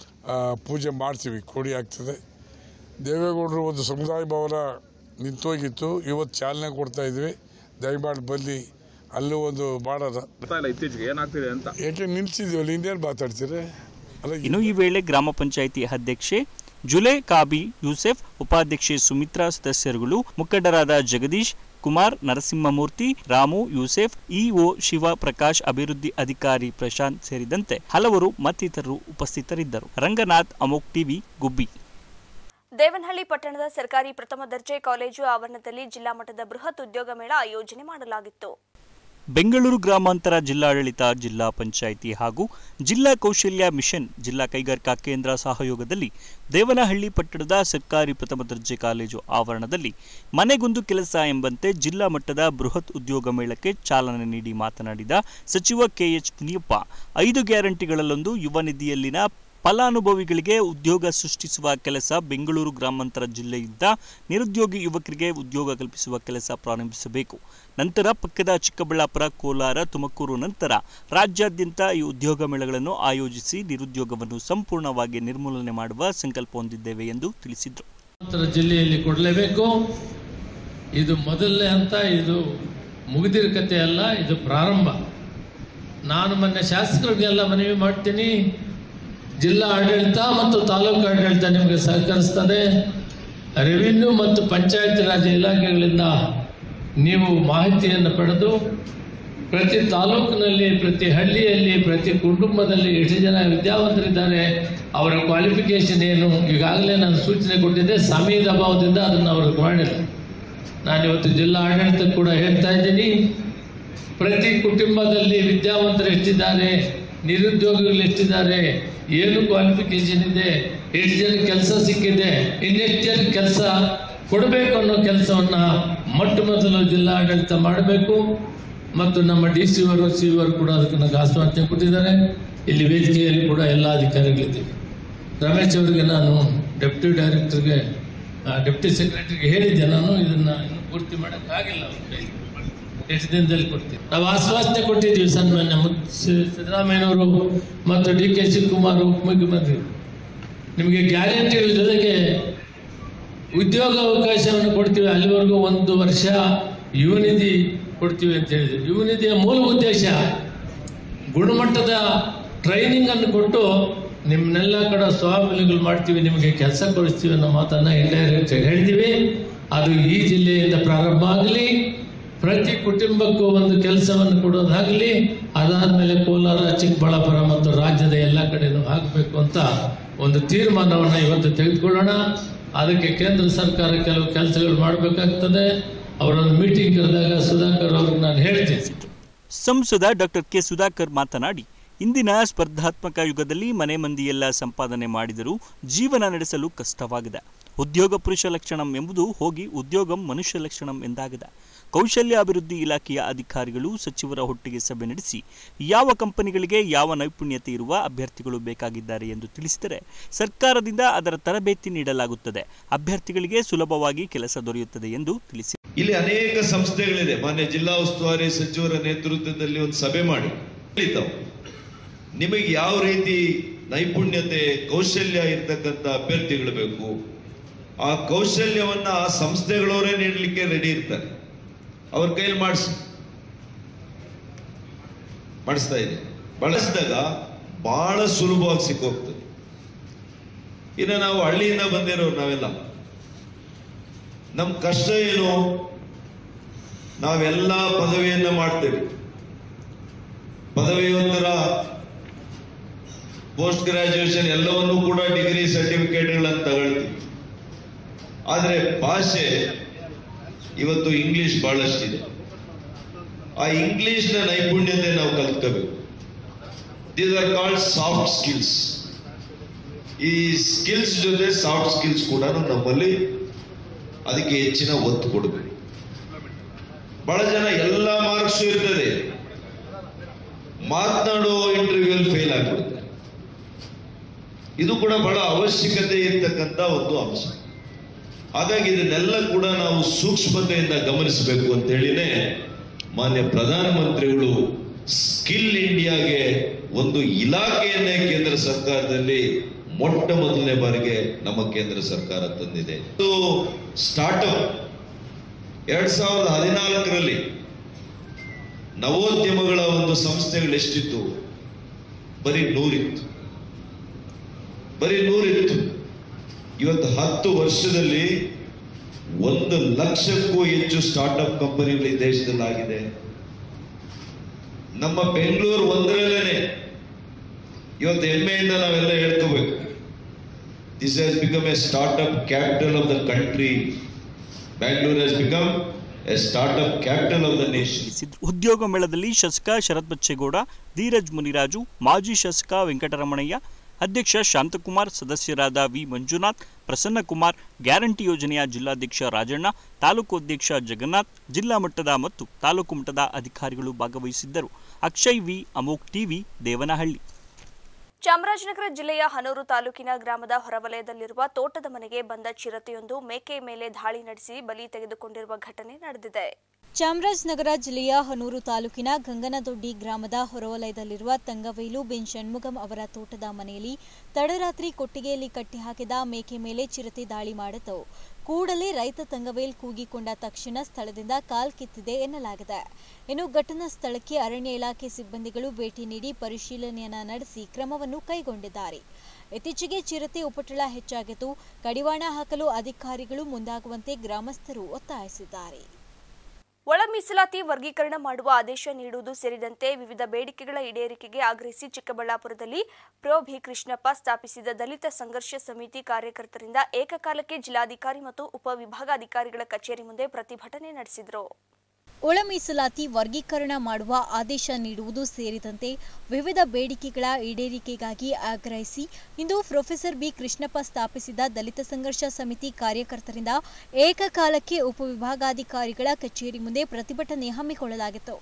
ಪೂಜೆ ಮಾಡ್ತೀವಿ, ಕೋಡಿ ಆಗ್ತದೆ. ದೇವೇಗೌಡರು ಒಂದು ಸಮುದಾಯ ಭವನ ನಿಂತೋಗಿತ್ತು, ಇವತ್ತು ಚಾಲನೆ ಕೊಡ್ತಾ ಇದ್ವಿ. ದಯಮಾಡಿ ಬಲ್ಲಿ ಅಲ್ಲೂ ಒಂದು ಮಾಡೋಣ. ಇತ್ತೀಚೆಗೆ ಏನಾಗ್ತಿದೆ ಅಂತ ಯಾಕೆ ನಿಲ್ಸಿದ್ವಲ್ಲ, ಇನ್ನೇನು ಮಾತಾಡ್ತೀರಿ? ಇನ್ನು ಈ ವೇಳೆ ಗ್ರಾಮ ಪಂಚಾಯಿತಿ ಅಧ್ಯಕ್ಷೆ ಜುಲೆ ಕಾಬಿ ಯೂಸೆಫ್, ಉಪಾಧ್ಯಕ್ಷೆ ಸುಮಿತ್ರಾ, ಸದಸ್ಯರುಗಳು ಮುಖಂಡರಾದ ಜಗದೀಶ್ ಕುಮಾರ್, ನರಸಿಂಹಮೂರ್ತಿ, ರಾಮು, ಯೂಸೆಫ್, ಇಒ ಶಿವ ಪ್ರಕಾಶ್, ಅಭಿವೃದ್ಧಿ ಅಧಿಕಾರಿ ಪ್ರಶಾಂತ್ ಸೇರಿದಂತೆ ಹಲವರು ಮತ್ತಿತರರು ಉಪಸ್ಥಿತರಿದ್ದರು. ರಂಗನಾಥ್, ಅಮೋಕ್ ಟಿವಿ, ಗುಬ್ಬಿ. ದೇವನಹಳ್ಳಿ ಪಟ್ಟಣದ ಸರ್ಕಾರಿ ಪ್ರಥಮ ದರ್ಜೆ ಕಾಲೇಜು ಆವರಣದಲ್ಲಿ ಜಿಲ್ಲಾ ಮಟ್ಟದ ಬೃಹತ್ ಉದ್ಯೋಗ ಮೇಳ ಆಯೋಜನೆ ಮಾಡಲಾಗಿತ್ತು. ಬೆಂಗಳೂರು ಗ್ರಾಮಾಂತರ ಜಿಲ್ಲಾಡಳಿತ, ಜಿಲ್ಲಾ ಪಂಚಾಯಿತಿ ಹಾಗೂ ಜಿಲ್ಲಾ ಕೌಶಲ್ಯ ಮಿಷನ್, ಜಿಲ್ಲಾ ಕೈಗಾರಿಕಾ ಕೇಂದ್ರ ಸಹಯೋಗದಲ್ಲಿ ದೇವನಹಳ್ಳಿ ಪಟ್ಟಣದ ಸರ್ಕಾರಿ ಪ್ರಥಮ ದರ್ಜೆ ಕಾಲೇಜು ಆವರಣದಲ್ಲಿ ಮನೆಗೊಂದು ಕೆಲಸ ಎಂಬಂತೆ ಜಿಲ್ಲಾ ಮಟ್ಟದ ಬೃಹತ್ ಉದ್ಯೋಗ ಮೇಳಕ್ಕೆ ಚಾಲನೆ ನೀಡಿ ಮಾತನಾಡಿದ ಸಚಿವ KH ಮುನಿಯಪ್ಪ, 5 ಗ್ಯಾರಂಟಿಗಳಲ್ಲೊಂದು ಯುವ ನಿಧಿಯಲ್ಲಿನ ಫಲಾನುಭವಿಗಳಿಗೆ ಉದ್ಯೋಗ ಸೃಷ್ಟಿಸುವ ಕೆಲಸ ಬೆಂಗಳೂರು ಗ್ರಾಮಾಂತರ ಜಿಲ್ಲೆಯಿಂದ ನಿರುದ್ಯೋಗಿ ಯುವಕರಿಗೆ ಉದ್ಯೋಗ ಕಲ್ಪಿಸುವ ಕೆಲಸ ಪ್ರಾರಂಭಿಸಬೇಕು. ನಂತರ ಪಕ್ಕದ ಚಿಕ್ಕಬಳ್ಳಾಪುರ, ಕೋಲಾರ, ತುಮಕೂರು ನಂತರ ರಾಜ್ಯಾದ್ಯಂತ ಈ ಉದ್ಯೋಗ ಮೇಳಗಳನ್ನು ಆಯೋಜಿಸಿ ನಿರುದ್ಯೋಗವನ್ನು ಸಂಪೂರ್ಣವಾಗಿ ನಿರ್ಮೂಲನೆ ಮಾಡುವ ಸಂಕಲ್ಪ ಹೊಂದಿದ್ದೇವೆ ಎಂದು ತಿಳಿಸಿದರು. ಜಿಲ್ಲೆಯಲ್ಲಿ ಕೊಡಲೇಬೇಕು. ಇದು ಮೊದಲನೇ ಹಂತ, ಇದು ಮುಗಿದಿರೋ ಕಥೆ ಅಲ್ಲ, ಇದು ಪ್ರಾರಂಭ. ನಾನು ಮೊನ್ನೆ ಶಾಸಕರಿಗೆಲ್ಲ ಮನವಿ ಮಾಡ್ತೀನಿ, ಜಿಲ್ಲಾ ಆಡಳಿತ ಮತ್ತು ತಾಲೂಕು ಆಡಳಿತ ನಿಮಗೆ ಸಹಕರಿಸ್ತದೆ. ರೆವಿನ್ಯೂ ಮತ್ತು ಪಂಚಾಯತ್ ರಾಜ್ ಇಲಾಖೆಗಳಿಂದ ನೀವು ಮಾಹಿತಿಯನ್ನು ಪಡೆದು ಪ್ರತಿ ತಾಲೂಕಿನಲ್ಲಿ, ಪ್ರತಿ ಹಳ್ಳಿಯಲ್ಲಿ, ಪ್ರತಿ ಕುಟುಂಬದಲ್ಲಿ ಎಷ್ಟು ಜನ ವಿದ್ಯಾವಂತರಿದ್ದಾರೆ, ಅವರ ಕ್ವಾಲಿಫಿಕೇಷನ್ ಏನು, ಈಗಾಗಲೇ ನಾನು ಸೂಚನೆ ಕೊಟ್ಟಿದ್ದೆ. ಸಮಯದ ಅಭಾವದಿಂದ ಅದನ್ನು ಅವ್ರಿಗೆ ಮಾಡಿಲ್ಲ. ನಾನಿವತ್ತು ಜಿಲ್ಲಾ ಆಡಳಿತ ಕೂಡ ಹೇಳ್ತಾ ಇದ್ದೀನಿ, ಪ್ರತಿ ಕುಟುಂಬದಲ್ಲಿ ವಿದ್ಯಾವಂತರು ಎಷ್ಟಿದ್ದಾರೆ, ನಿರುದ್ಯೋಗಿಗಳು ಎಷ್ಟಿದ್ದಾರೆ, ಏನು ಕ್ವಾಲಿಫಿಕೇಷನ್ ಇದೆ, ಎಷ್ಟು ಜನ ಕೆಲಸ ಸಿಕ್ಕಿದೆ, ಇನ್ನೆಷ್ಟು ಜನ ಕೆಲಸ ಕೊಡಬೇಕು ಅನ್ನೋ ಕೆಲಸವನ್ನು ಮೊಟ್ಟ ಮೊದಲು ಜಿಲ್ಲಾ ಆಡಳಿತ ಮಾಡಬೇಕು. ಮತ್ತು ನಮ್ಮ DC ಅವರು, CO ಕೂಡ ಅದಕ್ಕೆ ನನಗೆ ಆಶ್ವಾಸನೆ ಕೊಟ್ಟಿದ್ದಾರೆ. ಇಲ್ಲಿ ವೇದಿಕೆಯಲ್ಲಿ ಕೂಡ ಎಲ್ಲ ಅಧಿಕಾರಿಗಳಿದ್ದೀವಿ. ರಮೇಶ್ ಅವರಿಗೆ ನಾನು ಡೆಪ್ಟಿ ಡೈರೆಕ್ಟರ್ಗೆ, ಡೆಪ್ಟಿ ಸೆಕ್ರೆಟರಿಗೆ ಹೇಳಿದ್ದೆ, ನಾನು ಇದನ್ನು ಇನ್ನೂ ಪೂರ್ತಿ ಮಾಡೋಕ್ಕಾಗಿಲ್ಲ, ಎಷ್ಟು ದಿನದಲ್ಲಿ ಕೊಡ್ತೀವಿ. ನಾವು ಆಶ್ವಾಸನೆ ಕೊಟ್ಟಿದ್ದೀವಿ ಸನ್ಮಾನ್ಯ ಸಿದ್ದರಾಮಯ್ಯನವರು ಮತ್ತು DK ಶಿವಕುಮಾರ್ ಉಪಮುಖ್ಯಮಂತ್ರಿ, ನಿಮಗೆ ಗ್ಯಾರಂಟಿಗಳ ಜೊತೆಗೆ ಉದ್ಯೋಗ ಅವಕಾಶವನ್ನು ಕೊಡ್ತೀವಿ. ಅಲ್ಲಿವರೆಗೂ 1 ವರ್ಷ ಯುವ ನಿಧಿ ಕೊಡ್ತೀವಿ ಅಂತ ಹೇಳಿದ್ವಿ. ಯುವ ನಿಧಿಯ ಮೂಲ ಉದ್ದೇಶ ಗುಣಮಟ್ಟದ ಟ್ರೈನಿಂಗ್ ಅನ್ನು ಕೊಟ್ಟು ನಿಮ್ಮನ್ನೆಲ್ಲ ಕಡೆ ಸ್ವಾವಲಂಬಿಗಳು ಮಾಡ್ತೀವಿ, ನಿಮಗೆ ಕೆಲಸ ಕೊಡಿಸ್ತೀವಿ ಅನ್ನೋ ಮಾತನ್ನು ಇಂಡೈರೆಕ್ಟ್ ಹೇಳಿದ್ದೀವಿ. ಅದು ಈ ಜಿಲ್ಲೆಯಿಂದ ಪ್ರಾರಂಭ ಆಗಲಿ, ಪ್ರತಿ ಕುಟುಂಬಕ್ಕೂ ಒಂದು ಕೆಲಸವನ್ನು ಕೊಡೋದಾಗಲಿ, ಅದಾದಮೇಲೆ ಕೋಲಾರ, ಚಿಕ್ಕಬಳ್ಳಾಪುರ ಮತ್ತು ರಾಜ್ಯದ ಎಲ್ಲ ಕಡೆನೂ ಆಗಬೇಕು ಅಂತ ಒಂದು ತೀರ್ಮಾನವನ್ನು ಇವತ್ತು ತೆಗೆದುಕೊಳ್ಳೋಣ. ಅದಕ್ಕೆ ಕೇಂದ್ರ ಸರ್ಕಾರ ಕೆಲವು ಕೆಲಸಗಳು ಮಾಡಬೇಕಾಗ್ತದೆ. ಅವರೊಂದು ಮೀಟಿಂಗ್ ಕರೆದಾಗ ಸುಧಾಕರ್ ಅವ್ರಿಗೆ ನಾನು ಹೇಳ್ತೀನಿ. ಸಂಸದ ಡಾಕ್ಟರ್ ಕೆ ಸುಧಾಕರ್ ಮಾತನಾಡಿ, ಇಂದಿನ ಸ್ಪರ್ಧಾತ್ಮಕ ಯುಗದಲ್ಲಿ ಮನೆ ಮಂದಿಯೆಲ್ಲ ಸಂಪಾದನೆ ಮಾಡಿದರೂ ಜೀವನ ನಡೆಸಲು ಕಷ್ಟವಾಗಿದೆ. ಉದ್ಯೋಗ ಪುರುಷ ಲಕ್ಷಣಂ ಎಂಬುದು ಹೋಗಿ ಉದ್ಯೋಗಂ ಮನುಷ್ಯ ಲಕ್ಷಣಂ ಎಂದಾಗಿದೆ. ಕೌಶಲ್ಯ ಅಭಿವೃದ್ಧಿ ಇಲಾಖೆಯ ಅಧಿಕಾರಿಗಳು ಸಚಿವರ ಒಟ್ಟಿಗೆ ಸಭೆ ನಡೆಸಿ ಯಾವ ಕಂಪನಿಗಳಿಗೆ ಯಾವ ನೈಪುಣ್ಯತೆ ಇರುವ ಅಭ್ಯರ್ಥಿಗಳು ಬೇಕಾಗಿದ್ದಾರೆ ಎಂದು ತಿಳಿಸಿದರೆ ಸರ್ಕಾರದಿಂದ ಅದರ ತರಬೇತಿ ನೀಡಲಾಗುತ್ತದೆ, ಅಭ್ಯರ್ಥಿಗಳಿಗೆ ಸುಲಭವಾಗಿ ಕೆಲಸ ದೊರೆಯುತ್ತದೆ ಎಂದು ತಿಳಿಸಿದರು. ಇಲ್ಲಿ ಅನೇಕ ಸಂಸ್ಥೆಗಳಿದೆ. ಮಾನ್ಯ ಜಿಲ್ಲಾ ಉಸ್ತುವಾರಿ ಸಚಿವರ ನೇತೃತ್ವದಲ್ಲಿ ಒಂದು ಸಭೆ ಮಾಡಿ ನಿಮಗೆ ಯಾವ ರೀತಿ ನೈಪುಣ್ಯತೆ, ಕೌಶಲ್ಯ ಇರ್ತಕ್ಕಂಥ ಅಭ್ಯರ್ಥಿಗಳು ಬೇಕು, ಆ ಕೌಶಲ್ಯವನ್ನ ಆ ಸಂಸ್ಥೆಗಳವರೇ ನೀಡಲಿಕ್ಕೆ ರೆಡಿ ಇರ್ತಾರೆ. ಅವ್ರ ಕೈಲಿ ಮಾಡಿಸ್ತಾ ಇದೆ. ಬಳಸಿದಾಗ ಬಹಳ ಸುಲಭವಾಗಿ ಸಿಕ್ಕೋಗ್ತದೆ. ಇನ್ನು ನಾವು ಹಳ್ಳಿಯಿಂದ ಬಂದಿರೋರು ನಾವೆಲ್ಲ, ನಮ್ ಕಷ್ಟ ಏನು, ನಾವೆಲ್ಲ ಪದವಿಯನ್ನ ಮಾಡ್ತೇವೆ. ಪದವಿಯೊಂದರ ಪೋಸ್ಟ್ ಗ್ರಾಜುಯೇಷನ್ ಎಲ್ಲವನ್ನೂ ಕೂಡ ಡಿಗ್ರಿ ಸರ್ಟಿಫಿಕೇಟ್ಗಳನ್ನು ತಗೊಳ್ತೀವಿ. ಆದರೆ ಭಾಷೆ ಇವತ್ತು ಇಂಗ್ಲಿಷ್ ಬಹಳಷ್ಟಿದೆ. ಆ ಇಂಗ್ಲಿಷ್ನ ನೈಪುಣ್ಯತೆ ನಾವು ಕಲ್ತ್ಕೋಬೇಕು. These are called soft skills. ಈ ಸ್ಕಿಲ್ಸ್ ಜೊತೆ ಸಾಫ್ಟ್ ಸ್ಕಿಲ್ಸ್ ಕೂಡ ನಮ್ಮಲ್ಲಿ ಅದಕ್ಕೆ ಹೆಚ್ಚಿನ ಒತ್ತು ಕೊಡಬೇಕು. ಬಹಳ ಜನ ಎಲ್ಲ ಮಾರ್ಕ್ಸ್ ಇರ್ತದೆ, ಮಾತನಾಡೋ ಇಂಟರ್ವ್ಯೂಲ್ಲಿ ಫೇಲ್ ಆಗ್ಬಿಡುತ್ತೆ. ಇದು ಕೂಡ ಬಹಳ ಅವಶ್ಯಕತೆ ಇರ್ತಕ್ಕಂಥ ಒಂದು ಅಂಶ. ಹಾಗಾಗಿ ಇದನ್ನೆಲ್ಲ ಕೂಡ ನಾವು ಸೂಕ್ಷ್ಮತೆಯಿಂದ ಗಮನಿಸಬೇಕು ಅಂತ ಹೇಳಿನೇ ಮಾನ್ಯ ಪ್ರಧಾನಮಂತ್ರಿಗಳು ಸ್ಕಿಲ್ ಇಂಡಿಯಾಗೆ ಒಂದು ಇಲಾಖೆಯನ್ನೇ ಕೇಂದ್ರ ಸರ್ಕಾರದಲ್ಲಿ ಮೊಟ್ಟ ಮೊದಲನೇ ಬಾರಿಗೆ ನಮ್ಮ ಕೇಂದ್ರ ಸರ್ಕಾರ ತಂದಿದೆ. ಇದು ಸ್ಟಾರ್ಟ್ಅಪ್ 2014ರಲ್ಲಿ ನವೋದ್ಯಮಗಳ ಒಂದು ಸಂಸ್ಥೆಗಳು ಎಷ್ಟಿತ್ತು? ಬರೀ 100 ಇತ್ತು. ಇವತ್ತು 10 ವರ್ಷದಲ್ಲಿ 1 ಲಕ್ಷಕ್ಕೂ ಹೆಚ್ಚು ಸ್ಟಾರ್ಟ್ಅಪ್ ಕಂಪನಿಗಳು ಈ ದೇಶದಲ್ಲಿ ಆಗಿದೆ. ನಮ್ಮ ಬೆಂಗಳೂರು ಒಂದರಲ್ಲೇನೆ ಇವತ್ತು ಹೆಮ್ಮೆಯಿಂದ ನಾವೆಲ್ಲ ಹೇಳ್ಕೋಬೇಕು, this has become a startup capital of the country. Bangalore has become a startup capital of the nation. ಉದ್ಯೋಗ ಮೇಳದಲ್ಲಿ ಶಾಸಕ ಶರತ್ ಬಚ್ಚೇಗೌಡ, ಧೀರಜ್ ಮುನಿರಾಜು, ಮಾಜಿ ಶಾಸಕ ವೆಂಕಟರಮಣಯ್ಯ, ಅಧ್ಯಕ್ಷ ಶಾಂತಕುಮಾರ್, ಸದಸ್ಯರಾದ ವಿ ಮಂಜುನಾಥ್, ಪ್ರಸನ್ನಕುಮಾರ್, ಗ್ಯಾರಂಟಿ ಯೋಜನೆಯ ಜಿಲ್ಲಾಧ್ಯಕ್ಷ ರಾಜಣ್ಣ, ತಾಲೂಕು ಅಧ್ಯಕ್ಷ ಜಗನ್ನಾಥ್, ಜಿಲ್ಲಾ ಮಟ್ಟದ ಮತ್ತು ತಾಲೂಕು ಮಟ್ಟದ ಅಧಿಕಾರಿಗಳು ಭಾಗವಹಿಸಿದ್ದರು. ಅಕ್ಷಯ್ ವಿ, ಅಮೋಕ್ ಟಿವಿ, ದೇವನಹಳ್ಳಿ. ಚಾಮರಾಜನಗರ ಜಿಲ್ಲೆಯ ಹನೂರು ತಾಲೂಕಿನ ಗ್ರಾಮದ ಹೊರವಲಯದಲ್ಲಿರುವ ತೋಟದ ಮನೆಗೆ ಬಂದ ಚಿರತೆಯೊಂದು ಮೇಕೆಯ ಮೇಲೆ ದಾಳಿ ನಡೆಸಿ ಬಲಿ ತೆಗೆದುಕೊಂಡಿರುವ ಘಟನೆ ನಡೆದಿದೆ. ಚಾಮರಾಜನಗರ ಜಿಲ್ಲೆಯ ಹನೂರು ತಾಲೂಕಿನ ಗಂಗನದೊಡ್ಡಿ ಗ್ರಾಮದ ಹೊರವಲಯದಲ್ಲಿರುವ ತಂಗವೇಲು ಬಿನ್ ಷಣ್ಮುಗಂ ಅವರ ತೋಟದ ಮನೆಯಲ್ಲಿ ತಡರಾತ್ರಿ ಕೊಟ್ಟಿಗೆಯಲ್ಲಿ ಕಟ್ಟಿಹಾಕಿದ ಮೇಕೆ ಮೇಲೆ ಚಿರತೆ ದಾಳಿ ಮಾಡಿತು. ಕೂಡಲೇ ರೈತ ತಂಗವೇಲ್ ಕೂಗಿಕೊಂಡ ತಕ್ಷಣ ಸ್ಥಳದಿಂದ ಕಾಲ್ಕಿತ್ತಿದೆ ಎನ್ನಲಾಗಿದೆ. ಇನ್ನು ಘಟನಾ ಸ್ಥಳಕ್ಕೆ ಅರಣ್ಯ ಇಲಾಖೆ ಸಿಬ್ಬಂದಿಗಳು ಭೇಟಿ ನೀಡಿ ಪರಿಶೀಲನೆಯನ್ನ ನಡೆಸಿ ಕ್ರಮವನ್ನು ಕೈಗೊಂಡಿದ್ದಾರೆ. ಇತ್ತೀಚೆಗೆ ಚಿರತೆ ಉಪಟಳ ಹೆಚ್ಚಾಗಿದ್ದು, ಕಡಿವಾಣ ಹಾಕಲು ಅಧಿಕಾರಿಗಳು ಮುಂದಾಗುವಂತೆ ಗ್ರಾಮಸ್ಥರು ಒತ್ತಾಯಿಸಿದ್ದಾರೆ. ಒಳ ಮೀಸಲಾತಿ ವರ್ಗೀಕರಣ ಮಾಡುವ ಆದೇಶ ನೀಡುವುದು ಸೇರಿದಂತೆ ವಿವಿಧ ಬೇಡಿಕೆಗಳ ಈಡೇರಿಕೆಗೆ ಆಗ್ರಹಿಸಿ ಚಿಕ್ಕಬಳ್ಳಾಪುರದಲ್ಲಿ ಪ್ರೊ ಬಿ ಕೃಷ್ಣಪ್ಪ ಸ್ಥಾಪಿಸಿದ ದಲಿತ ಸಂಘರ್ಷ ಸಮಿತಿ ಕಾರ್ಯಕರ್ತರಿಂದ ಏಕಕಾಲಕ್ಕೆ ಜಿಲ್ಲಾಧಿಕಾರಿ ಮತ್ತು ಉಪವಿಭಾಗಾಧಿಕಾರಿಗಳ ಕಚೇರಿ ಮುಂದೆ ಪ್ರತಿಭಟನೆ ನಡೆಸಿದರು. ಒಳ ಮೀಸಲಾತಿ ವರ್ಗೀಕರಣ ಮಾಡುವ ಆದೇಶ ನೀಡುವುದು ಸೇರಿದಂತೆ ವಿವಿಧ ಬೇಡಿಕೆಗಳ ಈಡೇರಿಕೆಗಾಗಿ ಆಗ್ರಹಿಸಿ ಇಂದು ಪ್ರೊಫೆಸರ್ ಬಿ ಕೃಷ್ಣಪ್ಪ ಸ್ಥಾಪಿಸಿದ ದಲಿತ ಸಂಘರ್ಷ ಸಮಿತಿ ಕಾರ್ಯಕರ್ತರಿಂದ ಏಕಕಾಲಕ್ಕೆ ಉಪವಿಭಾಗಾಧಿಕಾರಿಗಳ ಕಚೇರಿ ಮುಂದೆ ಪ್ರತಿಭಟನೆ ಹಮ್ಮಿಕೊಳ್ಳಲಾಗಿತ್ತು.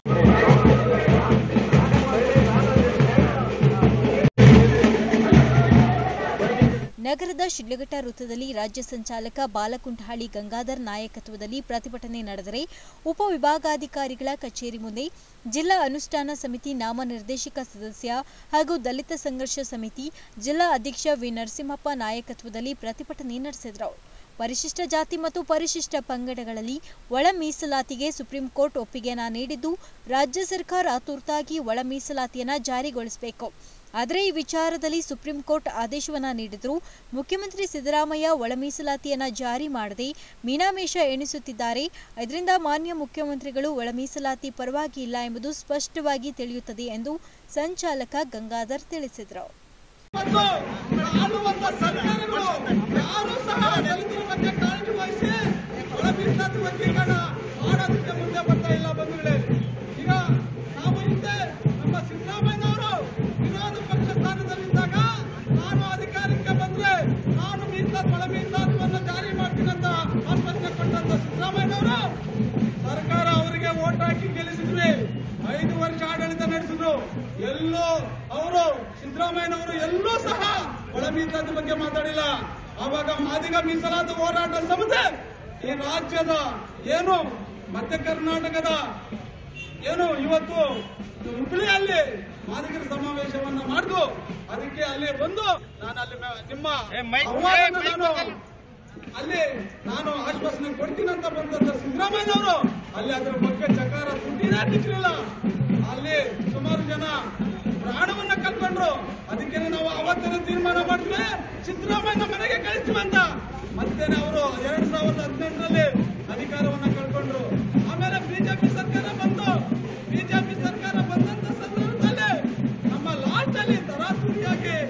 ನಗರದ ಶಿಡ್ಲಘಟ್ಟ ವೃತ್ತದಲ್ಲಿ ರಾಜ್ಯ ಸಂಚಾಲಕ ಬಾಲಕುಂಠಹಳ್ಳಿ ಗಂಗಾಧರ್ ನಾಯಕತ್ವದಲ್ಲಿ ಪ್ರತಿಭಟನೆ ನಡೆದರೆ, ಉಪವಿಭಾಗಾಧಿಕಾರಿಗಳ ಕಚೇರಿ ಮುಂದೆ ಜಿಲ್ಲಾ ಅನುಷ್ಠಾನ ಸಮಿತಿ ನಾಮನಿರ್ದೇಶಿತ ಸದಸ್ಯ ಹಾಗೂ ದಲಿತ ಸಂಘರ್ಷ ಸಮಿತಿ ಜಿಲ್ಲಾ ಅಧ್ಯಕ್ಷ ವಿ ನರಸಿಂಹಪ್ಪ ನಾಯಕತ್ವದಲ್ಲಿ ಪ್ರತಿಭಟನೆ ನಡೆಸಿದರು. ಪರಿಶಿಷ್ಟ ಜಾತಿ ಮತ್ತು ಪರಿಶಿಷ್ಟ ಪಂಗಡಗಳಲ್ಲಿ ಒಳ ಮೀಸಲಾತಿಗೆ ಸುಪ್ರೀಂ ಕೋರ್ಟ್ ಒಪ್ಪಿಗೆಯನ್ನ ನೀಡಿದ್ದು, ರಾಜ್ಯ ಸರ್ಕಾರ ತುರ್ತಾಗಿ ಒಳ ಮೀಸಲಾತಿಯನ್ನ ಜಾರಿಗೊಳಿಸಬೇಕು. ಆದರೆ ಈ ವಿಚಾರದಲ್ಲಿ ಸುಪ್ರೀಂ ಕೋರ್ಟ್ ಆದೇಶವನ್ನ ನೀಡಿದ್ರು ಮುಖ್ಯಮಂತ್ರಿ ಸಿದ್ದರಾಮಯ್ಯ ಒಳ ಮೀಸಲಾತಿಯನ್ನ ಜಾರಿ ಮಾಡದೆ ಮೀನಾಮೇಷ ಎಣಿಸುತ್ತಿದ್ದಾರೆ. ಇದರಿಂದ ಮಾನ್ಯ ಮುಖ್ಯಮಂತ್ರಿಗಳು ಒಳ ಮೀಸಲಾತಿ ಪರವಾಗಿ ಇಲ್ಲ ಎಂಬುದು ಸ್ಪಷ್ಟವಾಗಿ ತಿಳಿಯುತ್ತದೆ ಎಂದು ಸಂಚಾಲಕ ಗಂಗಾಧರ್ ತಿಳಿಸಿದರು. ಸರ್ಕಾರ ಅವರಿಗೆ ವೋಟ್ ಹಾಕಿ ಗೆಲ್ಲಿಸಿದ್ವಿ. 5 ವರ್ಷ ಆಡಳಿತ ನಡೆಸಿದ್ರು. ಎಲ್ಲೋ ಅವರು ಸಿದ್ದರಾಮಯ್ಯನವರು ಎಲ್ಲೂ ಸಹ ಒಳ ಮೀಸಲಾತಿ ಬಗ್ಗೆ ಮಾತಾಡಿಲ್ಲ. ಆವಾಗ ಮಾದಿಗ ಮೀಸಲಾತಿ ಹೋರಾಟ ಸಮಿತಿ ಈ ರಾಜ್ಯದ ಏನು ಮಧ್ಯ ಕರ್ನಾಟಕದ ಏನು ಇವತ್ತು ಹುಬ್ಬಳ್ಳಿಯಲ್ಲಿ ಮಾದಿಗರ ಸಮಾವೇಶವನ್ನ ಮಾಡಿದ್ರು. ಅದಕ್ಕೆ ಅಲ್ಲಿ ಬಂದು ನಾನು ಅಲ್ಲಿ ನಿಮ್ಮ ನಾನು ಆಶ್ವಾಸನೆ ಕೊಡ್ತೀನಿ ಅಂತ ಬಂದಂತ ಸಿದ್ದರಾಮಯ್ಯನವರು ಅಲ್ಲಿ ಅದರ ಬಗ್ಗೆ ಚಕಾರ ತುಟಿನೇ ತಿಕ್ಕಲಿಲ್ಲ. ಅಲ್ಲಿ ಸುಮಾರು ಜನ ಪ್ರಾಣವನ್ನ ಕಳ್ಕೊಂಡ್ರು. ಅದಕ್ಕೆ ನಾವು ಅವತ್ತಿನ ತೀರ್ಮಾನ ಮಾಡಿದ್ವಿ, ಸಿದ್ದರಾಮಯ್ಯನ ಮನೆಗೆ ಕಳಿಸುವಂತ. ಮತ್ತೇನೆ ಅವರು 2018ರಲ್ಲಿ ಅಧಿಕಾರವನ್ನ ಕಳ್ಕೊಂಡ್ರು. ಆಮೇಲೆ ಬಿಜೆಪಿ ಸರ್ಕಾರ ಬಂತು. ಬಿಜೆಪಿ ಸರ್ಕಾರ ಬಂದಂತ ಸಂದರ್ಭದಲ್ಲಿ ನಮ್ಮ ಲಾಸ್ಟ್ ಅಲ್ಲಿ ತರಾತುರಿಯಾಗಿ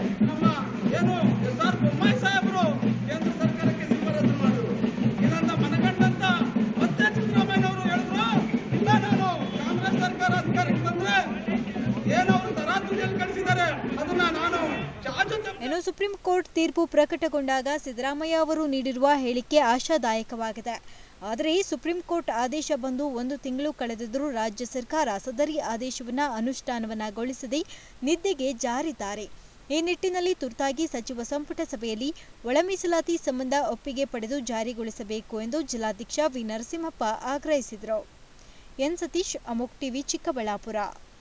ಕೋರ್ಟ್ ತೀರ್ಪು ಪ್ರಕಟಗೊಂಡಾಗ ಸಿದ್ದರಾಮಯ್ಯ ಅವರು ನೀಡಿರುವ ಹೇಳಿಕೆ ಆಶಾದಾಯಕವಾಗಿದೆ. ಆದರೆ ಸುಪ್ರೀಂ ಕೋರ್ಟ್ ಆದೇಶ ಬಂದು 1 ತಿಂಗಳು ಕಳೆದಿದ್ದರೂ ರಾಜ್ಯ ಸರ್ಕಾರ ಸದರಿ ಆದೇಶವನ್ನು ಅನುಷ್ಠಾನಗೊಳಿಸದೆ ನಿದ್ದೆಗೆ ಜಾರಿದ್ದಾರೆ. ಈ ನಿಟ್ಟಿನಲ್ಲಿ ತುರ್ತಾಗಿ ಸಚಿವ ಸಂಪುಟ ಸಭೆಯಲ್ಲಿ ಒಳ ಮೀಸಲಾತಿ ಸಂಬಂಧ ಒಪ್ಪಿಗೆ ಪಡೆದು ಜಾರಿಗೊಳಿಸಬೇಕು ಎಂದು ಜಿಲ್ಲಾಧ್ಯಕ್ಷ ವಿ ನರಸಿಂಹಪ್ಪ ಆಗ್ರಹಿಸಿದರು. ಎನ್ ಸತೀಶ್, ಅಮೋಕ್ ಟಿವಿ, ಚಿಕ್ಕಬಳ್ಳಾಪುರ.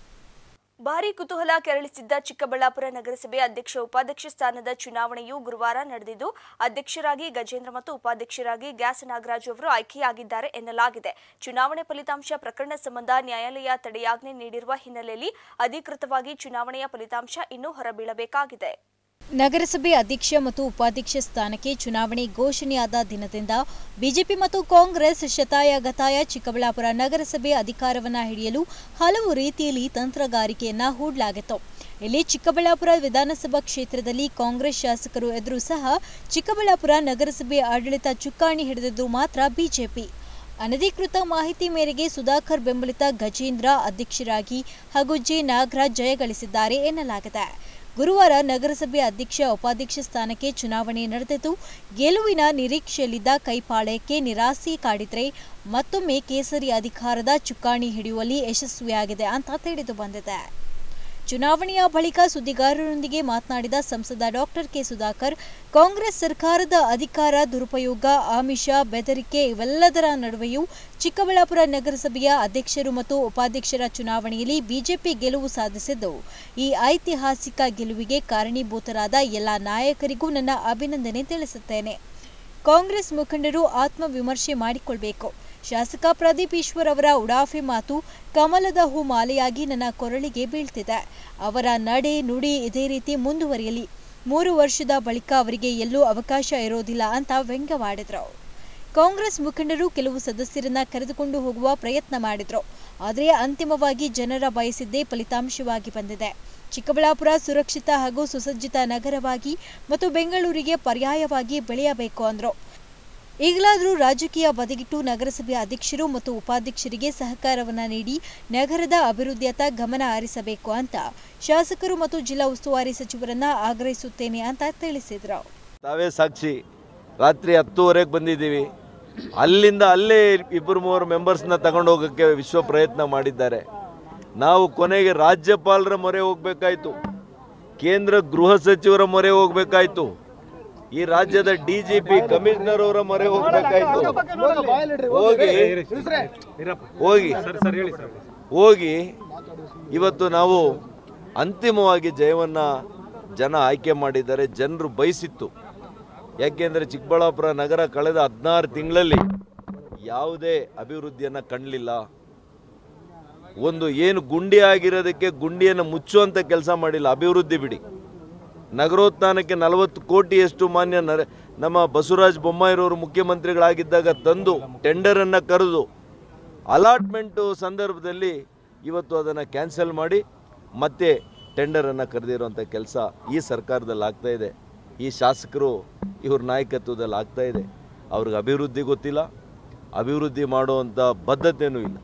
ಭಾರೀ ಕುತೂಹಲ ಕೆರಳಿಸಿದ್ದ ಚಿಕ್ಕಬಳ್ಳಾಪುರ ನಗರಸಭೆ ಅಧ್ಯಕ್ಷ ಉಪಾಧ್ಯಕ್ಷ ಸ್ಥಾನದ ಚುನಾವಣೆಯು ಗುರುವಾರ ನಡೆದಿದ್ದು, ಅಧ್ಯಕ್ಷರಾಗಿ ಗಜೇಂದ್ರ ಮತ್ತು ಉಪಾಧ್ಯಕ್ಷರಾಗಿ ಗ್ಯಾಸ್ ನಾಗರಾಜ್ ಅವರು ಆಯ್ಕೆಯಾಗಿದ್ದಾರೆ ಎನ್ನಲಾಗಿದೆ. ಚುನಾವಣೆ ಫಲಿತಾಂಶ ಪ್ರಕರಣ ಸಂಬಂಧ ನ್ಯಾಯಾಲಯ ತಡೆಯಾಜ್ಞೆ ನೀಡಿರುವ ಹಿನ್ನೆಲೆಯಲ್ಲಿ ಅಧಿಕೃತವಾಗಿ ಚುನಾವಣೆಯ ಫಲಿತಾಂಶ ಇನ್ನೂ ಹೊರಬೀಳಬೇಕಾಗಿದೆ. ನಗರಸಭೆ ಅಧ್ಯಕ್ಷ ಮತ್ತು ಉಪಾಧ್ಯಕ್ಷ ಸ್ಥಾನಕ್ಕೆ ಚುನಾವಣೆ ಘೋಷಣೆಯಾದ ದಿನದಿಂದ ಬಿಜೆಪಿ ಮತ್ತು ಕಾಂಗ್ರೆಸ್ ಶತಾಯಗತಾಯ ಚಿಕ್ಕಬಳ್ಳಾಪುರ ನಗರಸಭೆ ಅಧಿಕಾರವನ್ನು ಹಿಡಿಯಲು ಹಲವು ರೀತಿಯಲ್ಲಿ ತಂತ್ರಗಾರಿಕೆಯನ್ನ ಹೂಡಲಾಗಿತ್ತು. ಇಲ್ಲಿ ಚಿಕ್ಕಬಳ್ಳಾಪುರ ವಿಧಾನಸಭಾ ಕ್ಷೇತ್ರದಲ್ಲಿ ಕಾಂಗ್ರೆಸ್ ಶಾಸಕರು ಎದುರು ಸಹ ಚಿಕ್ಕಬಳ್ಳಾಪುರ ನಗರಸಭೆ ಆಡಳಿತ ಚುಕ್ಕಾಣಿ ಹಿಡಿದಿದ್ದು ಮಾತ್ರ ಬಿಜೆಪಿ. ಅನಧಿಕೃತ ಮಾಹಿತಿ ಮೇರೆಗೆ ಸುಧಾಕರ್ ಬೆಂಬಲಿತ ಗಜೇಂದ್ರ ಅಧ್ಯಕ್ಷರಾಗಿ ಹಾಗೂ ಜೆ ನಾಗರಾಜ್ ಜಯಗಳಿಸಿದ್ದಾರೆ ಎನ್ನಲಾಗಿದೆ. ಗುರುವಾರ ನಗರಸಭೆ ಅಧ್ಯಕ್ಷ ಉಪಾಧ್ಯಕ್ಷ ಸ್ಥಾನಕ್ಕೆ ಚುನಾವಣೆ ನಡೆದಿದ್ದು, ಗೆಲುವಿನ ನಿರೀಕ್ಷೆಯಲ್ಲಿದ್ದ ಕೈಪಾಳ್ಯಕ್ಕೆ ನಿರಾಸೆ ಕಾಡಿದ್ರೆ ಮತ್ತೊಮ್ಮೆ ಕೇಸರಿ ಅಧಿಕಾರದ ಚುಕ್ಕಾಣಿ ಹಿಡಿಯುವಲ್ಲಿ ಯಶಸ್ವಿಯಾಗಿದೆ ಅಂತ ತಿಳಿದು ಬಂದಿದೆ. ಚುನಾವಣೆಯ ಬಳಿಕ ಸುದ್ದಿಗಾರರೊಂದಿಗೆ ಮಾತನಾಡಿದ ಸಂಸದ ಡಾಕ್ಟರ್ ಕೆ ಸುಧಾಕರ್, ಕಾಂಗ್ರೆಸ್ ಸರ್ಕಾರದ ಅಧಿಕಾರ ದುರುಪಯೋಗ, ಆಮಿಷ, ಬೆದರಿಕೆ ಇವೆಲ್ಲದರ ನಡುವೆಯೂ ಚಿಕ್ಕಬಳ್ಳಾಪುರ ನಗರಸಭೆಯ ಅಧ್ಯಕ್ಷರು ಮತ್ತು ಉಪಾಧ್ಯಕ್ಷರ ಚುನಾವಣೆಯಲ್ಲಿ ಬಿಜೆಪಿ ಗೆಲುವು ಸಾಧಿಸಿದ್ದು, ಈ ಐತಿಹಾಸಿಕ ಗೆಲುವಿಗೆ ಕಾರಣೀಭೂತರಾದ ಎಲ್ಲ ನಾಯಕರಿಗೂ ನನ್ನ ಅಭಿನಂದನೆ ತಿಳಿಸುತ್ತೇನೆ. ಕಾಂಗ್ರೆಸ್ ಮುಖಂಡರು ಆತ್ಮವಿಮರ್ಶೆ ಮಾಡಿಕೊಳ್ಳಬೇಕು. ಶಾಸಕ ಪ್ರದೀಪ್ ಈಶ್ವರ್ ಅವರ ಉಡಾಫೆ ಮಾತು ಕಮಲದ ಹೂ ಮಾಲೆಯಾಗಿ ನನ್ನ ಕೊರಳಿಗೆ ಬೀಳ್ತಿದೆ. ಅವರ ನಡೆ ನುಡಿ ಇದೇ ರೀತಿ ಮುಂದುವರಿಯಲಿ. 3 ವರ್ಷದ ಬಳಿಕ ಅವರಿಗೆ ಎಲ್ಲೂ ಅವಕಾಶ ಇರೋದಿಲ್ಲ ಅಂತ ವ್ಯಂಗ್ಯವಾಡಿದ್ರು. ಕಾಂಗ್ರೆಸ್ ಮುಖಂಡರು ಕೆಲವು ಸದಸ್ಯರನ್ನ ಕರೆದುಕೊಂಡು ಹೋಗುವ ಪ್ರಯತ್ನ ಮಾಡಿದ್ರು. ಆದರೆ ಅಂತಿಮವಾಗಿ ಜನರ ಬಯಸಿದ್ದೇ ಫಲಿತಾಂಶವಾಗಿ ಬಂದಿದೆ. ಚಿಕ್ಕಬಳ್ಳಾಪುರ ಸುರಕ್ಷಿತ ಹಾಗೂ ಸುಸಜ್ಜಿತ ನಗರವಾಗಿ ಮತ್ತು ಬೆಂಗಳೂರಿಗೆ ಪರ್ಯಾಯವಾಗಿ ಬೆಳೆಯಬೇಕು ಅಂದ್ರು. ಈಗಲಾದರೂ ರಾಜಕೀಯ ಬದಿಗಿಟ್ಟು ನಗರಸಭೆ ಅಧ್ಯಕ್ಷರು ಮತ್ತು ಉಪಾಧ್ಯಕ್ಷರಿಗೆ ಸಹಕಾರವನ್ನ ನೀಡಿ ನಗರದ ಅಭಿವೃದ್ಧಿಯತ್ತ ಗಮನ ಹರಿಸಬೇಕು ಅಂತ ಶಾಸಕರು ಮತ್ತು ಜಿಲ್ಲಾ ಉಸ್ತುವಾರಿ ಸಚಿವರನ್ನ ಆಗ್ರಹಿಸುತ್ತೇನೆ ಅಂತ ತಿಳಿಸಿದ್ರು. ತಾವೇ ಸಾಕ್ಷಿ, ರಾತ್ರಿ 10:30ಕ್ಕೆ ಬಂದಿದ್ದೀವಿ. ಅಲ್ಲಿಂದ ಅಲ್ಲೇ 2-3 ಮೆಂಬರ್ಸ್ನ ತಗೊಂಡು ಹೋಗೋಕ್ಕೆ ವಿಶ್ವ ಪ್ರಯತ್ನ ಮಾಡಿದ್ದಾರೆ. ನಾವು ಕೊನೆಗೆ ರಾಜ್ಯಪಾಲರ ಮೊರೆ ಹೋಗಬೇಕಾಯಿತು, ಕೇಂದ್ರ ಗೃಹ ಸಚಿವರ ಮೊರೆ ಹೋಗಬೇಕಾಯಿತು, ಈ ರಾಜ್ಯದ DGP ಕಮಿಷನರ್ ಅವರ ಮೊರೆ ಹೋಗಬೇಕಾಯಿತು. ಹೋಗಿ ಇವತ್ತು ನಾವು ಅಂತಿಮವಾಗಿ ಜಯವನ್ನು ಜನ ಆಯ್ಕೆ ಮಾಡಿದ್ದಾರೆ. ಜನರು ಬಯಸಿತ್ತು. ಯಾಕೆಂದರೆ ಚಿಕ್ಕಬಳ್ಳಾಪುರ ನಗರ ಕಳೆದ 16 ತಿಂಗಳಲ್ಲಿ ಯಾವುದೇ ಅಭಿವೃದ್ಧಿಯನ್ನು ಕಾಣಲಿಲ್ಲ. ಒಂದು ಏನು ಗುಂಡಿ ಆಗಿರೋದಕ್ಕೆ ಗುಂಡಿಯನ್ನು ಮುಚ್ಚುವಂಥ ಕೆಲಸ ಮಾಡಿಲ್ಲ. ಅಭಿವೃದ್ಧಿ ಬಿಡಿ, ನಗರೋತ್ಥಾನಕ್ಕೆ 40 ಕೋಟಿಯಷ್ಟು ಮಾನ್ಯ ನಮ್ಮ ಬಸವರಾಜ ಬೊಮ್ಮಾಯಿರವರು ಮುಖ್ಯಮಂತ್ರಿಗಳಾಗಿದ್ದಾಗ ತಂದು ಟೆಂಡರನ್ನು ಕರೆದು ಅಲಾಟ್ಮೆಂಟು ಸಂದರ್ಭದಲ್ಲಿ ಇವತ್ತು ಅದನ್ನು ಕ್ಯಾನ್ಸಲ್ ಮಾಡಿ ಮತ್ತೆ ಟೆಂಡರನ್ನು ಕರೆದಿರುವಂಥ ಕೆಲಸ ಈ ಸರ್ಕಾರದಲ್ಲಿ ಆಗ್ತಾ ಇದೆ. ಈ ಶಾಸಕರು ಇವ್ರ ನಾಯಕತ್ವದಲ್ಲಿ ಆಗ್ತಾ ಇದೆ. ಅವ್ರಿಗೆ ಅಭಿವೃದ್ಧಿ ಗೊತ್ತಿಲ್ಲ, ಅಭಿವೃದ್ಧಿ ಮಾಡುವಂಥ ಬದ್ಧತೆಯೂ ಇಲ್ಲ.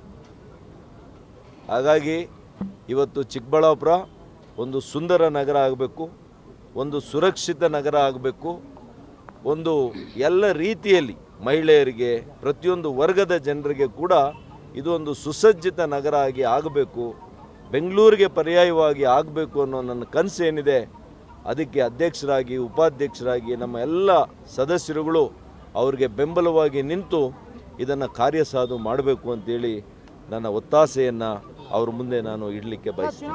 ಹಾಗಾಗಿ ಇವತ್ತು ಚಿಕ್ಕಬಳ್ಳಾಪುರ ಒಂದು ಸುಂದರ ನಗರ ಆಗಬೇಕು, ಒಂದು ಸುರಕ್ಷಿತ ನಗರ ಆಗಬೇಕು, ಒಂದು ಎಲ್ಲ ರೀತಿಯಲ್ಲಿ ಮಹಿಳೆಯರಿಗೆ, ಪ್ರತಿಯೊಂದು ವರ್ಗದ ಜನರಿಗೆ ಕೂಡ ಇದು ಒಂದು ಸುಸಜ್ಜಿತ ನಗರ ಆಗಿ ಆಗಬೇಕು, ಬೆಂಗಳೂರಿಗೆ ಪರ್ಯಾಯವಾಗಿ ಆಗಬೇಕು ಅನ್ನೋ ನನ್ನ ಕನಸು ಏನಿದೆ, ಅದಕ್ಕೆ ಅಧ್ಯಕ್ಷರಾಗಿ ಉಪಾಧ್ಯಕ್ಷರಾಗಿ ನಮ್ಮ ಎಲ್ಲ ಸದಸ್ಯರುಗಳು ಅವರಿಗೆ ಬೆಂಬಲವಾಗಿ ನಿಂತು ಇದನ್ನು ಕಾರ್ಯಸಾಧು ಮಾಡಬೇಕು ಅಂತೇಳಿ ನನ್ನ ಒತ್ತಾಸೆಯನ್ನು ಅವ್ರ ಮುಂದೆ ನಾನು ಇಡಲಿಕ್ಕೆ ಬಯಸ್ತೀನಿ.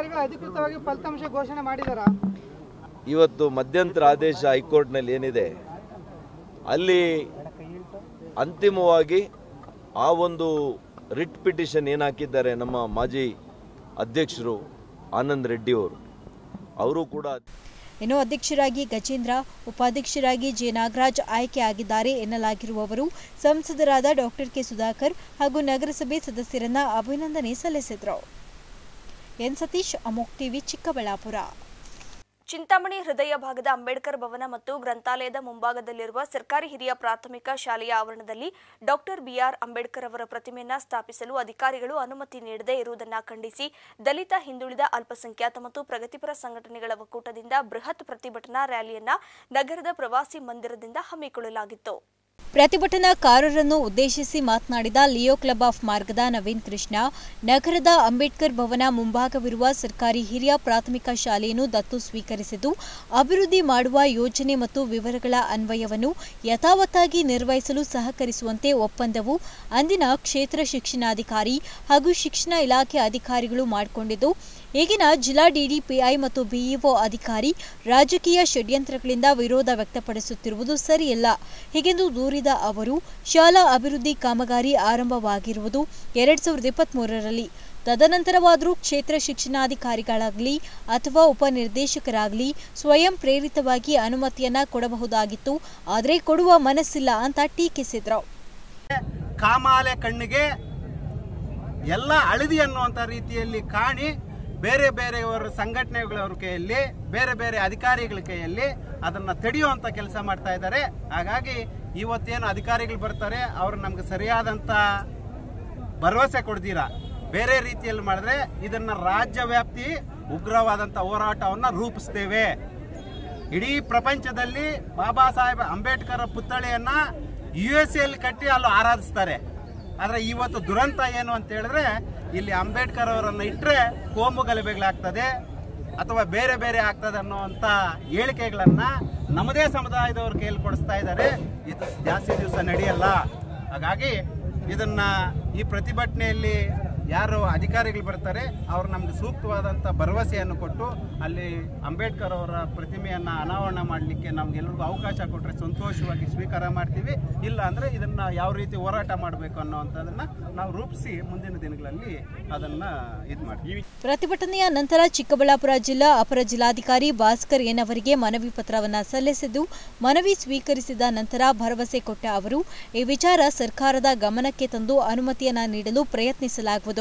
ಇವತ್ತು ಮಧ್ಯಂತರ ಆದೇಶ ಹೈಕೋರ್ಟ್ನಲ್ಲಿ ಏನಿದೆ, ಅಲ್ಲಿ ಅಂತಿಮವಾಗಿ ಆ ಒಂದು ರಿಟ್ ಪಿಟಿಷನ್ ಏನು ಹಾಕಿದ್ದಾರೆ ನಮ್ಮ ಮಾಜಿ ಅಧ್ಯಕ್ಷರು ಆನಂದ್ ರೆಡ್ಡಿ ಅವರು ಕೂಡ. ಇನ್ನು ಅಧ್ಯಕ್ಷರಾಗಿ ಗಜೇಂದ್ರ, ಉಪಾಧ್ಯಕ್ಷರಾಗಿ ಜೆ ನಾಗರಾಜ್ ಆಯ್ಕೆಯಾಗಿದ್ದಾರೆ ಎನ್ನಲಾಗಿರುವವರು ಸಂಸದರಾದ ಡಾಕ್ಟರ್ ಕೆ ಸುಧಾಕರ್ ಹಾಗೂ ನಗರಸಭೆ ಸದಸ್ಯರನ್ನ ಅಭಿನಂದನೆ ಸಲ್ಲಿಸಿದರು. ಎನ್ ಸತೀಶ್, ಅಮೋಕ್ ಟಿವಿ, ಚಿಕ್ಕಬಳ್ಳಾಪುರ. ಚಿಂತಾಮಣಿ ಹೃದಯ ಭಾಗದ ಅಂಬೇಡ್ಕರ್ ಭವನ ಮತ್ತು ಗ್ರಂಥಾಲಯದ ಮುಂಭಾಗದಲ್ಲಿರುವ ಸರ್ಕಾರಿ ಹಿರಿಯ ಪ್ರಾಥಮಿಕ ಶಾಲೆಯ ಆವರಣದಲ್ಲಿ ಡಾಕ್ಟರ್ ಬಿಆರ್ ಅಂಬೇಡ್ಕರ್ ಅವರ ಪ್ರತಿಮೆಯನ್ನು ಸ್ಥಾಪಿಸಲು ಅಧಿಕಾರಿಗಳು ಅನುಮತಿ ನೀಡದೇ ಇರುವುದನ್ನು ಖಂಡಿಸಿ ದಲಿತ, ಹಿಂದುಳಿದ, ಅಲ್ಪಸಂಖ್ಯಾತ ಮತ್ತು ಪ್ರಗತಿಪರ ಸಂಘಟನೆಗಳ ಒಕ್ಕೂಟದಿಂದ ಬೃಹತ್ ಪ್ರತಿಭಟನಾ ರ್ಯಾಲಿಯನ್ನು ನಗರದ ಪ್ರವಾಸಿ ಮಂದಿರದಿಂದ ಹಮ್ಮಿಕೊಳ್ಳಲಾಗಿತ್ತು. ಪ್ರತಿಭಟನಾಕಾರರನ್ನು ಉದ್ದೇಶಿಸಿ ಮಾತನಾಡಿದ ಲಿಯೋ ಕ್ಲಬ್ ಆಫ್ ಮಾರ್ಗದ ನವೀನ್ ಕೃಷ್ಣ, ನಗರದ ಅಂಬೇಡ್ಕರ್ ಭವನ ಮುಂಭಾಗವಿರುವ ಸರ್ಕಾರಿ ಹಿರಿಯ ಪ್ರಾಥಮಿಕ ಶಾಲೆಯನ್ನು ದತ್ತು ಸ್ವೀಕರಿಸಿದ್ದು ಅಭಿವೃದ್ಧಿ ಮಾಡುವ ಯೋಜನೆ ಮತ್ತು ವಿವರಗಳ ಅನ್ವಯವನ್ನು ಯಥಾವತ್ತಾಗಿ ನಿರ್ವಹಿಸಲು ಸಹಕರಿಸುವಂತೆ ಒಪ್ಪಂದವು ಅಂದಿನ ಕ್ಷೇತ್ರ ಶಿಕ್ಷಣಾಧಿಕಾರಿ ಹಾಗೂ ಶಿಕ್ಷಣ ಇಲಾಖೆ ಅಧಿಕಾರಿಗಳು ಮಾಡಿಕೊಂಡಿದ್ದು, ಈಗಿನ ಜಿಲ್ಲಾ ಡಿಡಿಪಿಐ ಮತ್ತು ಬಿಇಒ ಅಧಿಕಾರಿ ರಾಜಕೀಯ ಷಡ್ಯಂತ್ರಗಳಿಂದ ವಿರೋಧ ವ್ಯಕ್ತಪಡಿಸುತ್ತಿರುವುದು ಸರಿಯಲ್ಲ. ಹೀಗೆಂದು ದೂರಿದ ಅವರು, ಶಾಲಾ ಅಭಿವೃದ್ಧಿ ಕಾಮಗಾರಿ ಆರಂಭವಾಗಿರುವುದು 2023ರಲ್ಲಿ. ತದನಂತರವಾದರೂ ಕ್ಷೇತ್ರ ಶಿಕ್ಷಣಾಧಿಕಾರಿಗಳಾಗಲಿ ಅಥವಾ ಉಪನಿರ್ದೇಶಕರಾಗಲಿ ಸ್ವಯಂ ಪ್ರೇರಿತವಾಗಿ ಅನುಮತಿಯನ್ನ ಕೊಡಬಹುದಾಗಿತ್ತು, ಆದರೆ ಕೊಡುವ ಮನಸ್ಸಿಲ್ಲ ಅಂತ ಟೀಕಿಸಿದ್ರು. ಕಾಮಾಲೆ ಕಣ್ಣಿಗೆ ಎಲ್ಲ ಹಳದಿ ಅನ್ನುವಂಥ ರೀತಿಯಲ್ಲಿ ಕಾಣಿ ಬೇರೆ ಬೇರೆಯವರ ಸಂಘಟನೆಗಳವ್ರ ಕೈಯಲ್ಲಿ, ಬೇರೆ ಬೇರೆ ಅಧಿಕಾರಿಗಳ ಕೈಯಲ್ಲಿ ಅದನ್ನು ತಡೆಯುವಂಥ ಕೆಲಸ ಮಾಡ್ತಾ ಇದ್ದಾರೆ. ಹಾಗಾಗಿ ಇವತ್ತೇನು ಅಧಿಕಾರಿಗಳು ಬರ್ತಾರೆ, ಅವರು ನಮ್ಗೆ ಸರಿಯಾದಂಥ ಭರವಸೆ ಕೊಡ್ತೀರಾ ಬೇರೆ ರೀತಿಯಲ್ಲಿ ಮಾಡಿದ್ರೆ ಇದನ್ನು ರಾಜ್ಯ ವ್ಯಾಪ್ತಿ ಉಗ್ರವಾದಂಥ ಹೋರಾಟವನ್ನು ರೂಪಿಸ್ತೇವೆ. ಇಡೀ ಪ್ರಪಂಚದಲ್ಲಿ ಬಾಬಾ ಸಾಹೇಬ್ ಅಂಬೇಡ್ಕರ್ ಪುತ್ಥಳಿಯನ್ನು USA ಕಟ್ಟಿ ಅಲ್ಲೂ ಆರಾಧಿಸ್ತಾರೆ. ಆದರೆ ಇವತ್ತು ದುರಂತ ಏನು ಅಂತ ಹೇಳಿದ್ರೆ, ಇಲ್ಲಿ ಅಂಬೇಡ್ಕರ್ ಅವರನ್ನು ಇಟ್ಟರೆ ಕೋಮು ಗಲಭೆಗಳಾಗ್ತದೆ ಅಥವಾ ಬೇರೆ ಬೇರೆ ಆಗ್ತದೆ ಅನ್ನುವಂಥ ಹೇಳಿಕೆಗಳನ್ನು ನಮ್ಮದೇ ಸಮುದಾಯದವ್ರ ಕೈಯಲ್ಲಿ ಕೊಡಿಸ್ತಾ ಇದ್ದಾರೆ. ಇದು ಜಾಸ್ತಿ ದಿವಸ ನಡೆಯಲ್ಲ. ಹಾಗಾಗಿ ಇದನ್ನು ಈ ಪ್ರತಿಭಟನೆಯಲ್ಲಿ ಯಾರು ಅಧಿಕಾರಿಗಳು ಬರ್ತಾರೆ ಅವರು ನಮಗೆ ಸೂಕ್ತವಾದಂಥ ಭರವಸೆಯನ್ನು ಕೊಟ್ಟು ಅಲ್ಲಿ ಅಂಬೇಡ್ಕರ್ ಅವರ ಪ್ರತಿಮೆಯನ್ನು ಅನಾವರಣ ಮಾಡಲಿಕ್ಕೆ ನಮಗೆಲ್ಲರಿಗೂ ಅವಕಾಶ ಕೊಟ್ಟರೆ ಸಂತೋಷವಾಗಿ ಸ್ವೀಕಾರ ಮಾಡ್ತೀವಿ. ಇಲ್ಲ ಅಂದರೆ ಇದನ್ನು ಯಾವ ರೀತಿ ಹೋರಾಟ ಮಾಡಬೇಕು ಅನ್ನೋವಂಥದ್ದನ್ನು ನಾವು ರೂಪಿಸಿ ಮುಂದಿನ ದಿನಗಳಲ್ಲಿ ಅದನ್ನು ಇದು ಮಾಡ್ತೀವಿ. ಪ್ರತಿಭಟನೆಯ ನಂತರ ಚಿಕ್ಕಬಳ್ಳಾಪುರ ಜಿಲ್ಲಾ ಅಪರ ಜಿಲ್ಲಾಧಿಕಾರಿ ಭಾಸ್ಕರ್ ಎನ್ ಅವರಿಗೆ ಮನವಿ ಪತ್ರವನ್ನು ಸಲ್ಲಿಸಿದ್ದು, ಮನವಿ ಸ್ವೀಕರಿಸಿದ ನಂತರ ಭರವಸೆ ಕೊಟ್ಟ ಅವರು, ಈ ವಿಚಾರ ಸರ್ಕಾರದ ಗಮನಕ್ಕೆ ತಂದು ಅನುಮತಿಯನ್ನ ನೀಡಲು ಪ್ರಯತ್ನಿಸಲಾಗುವುದು.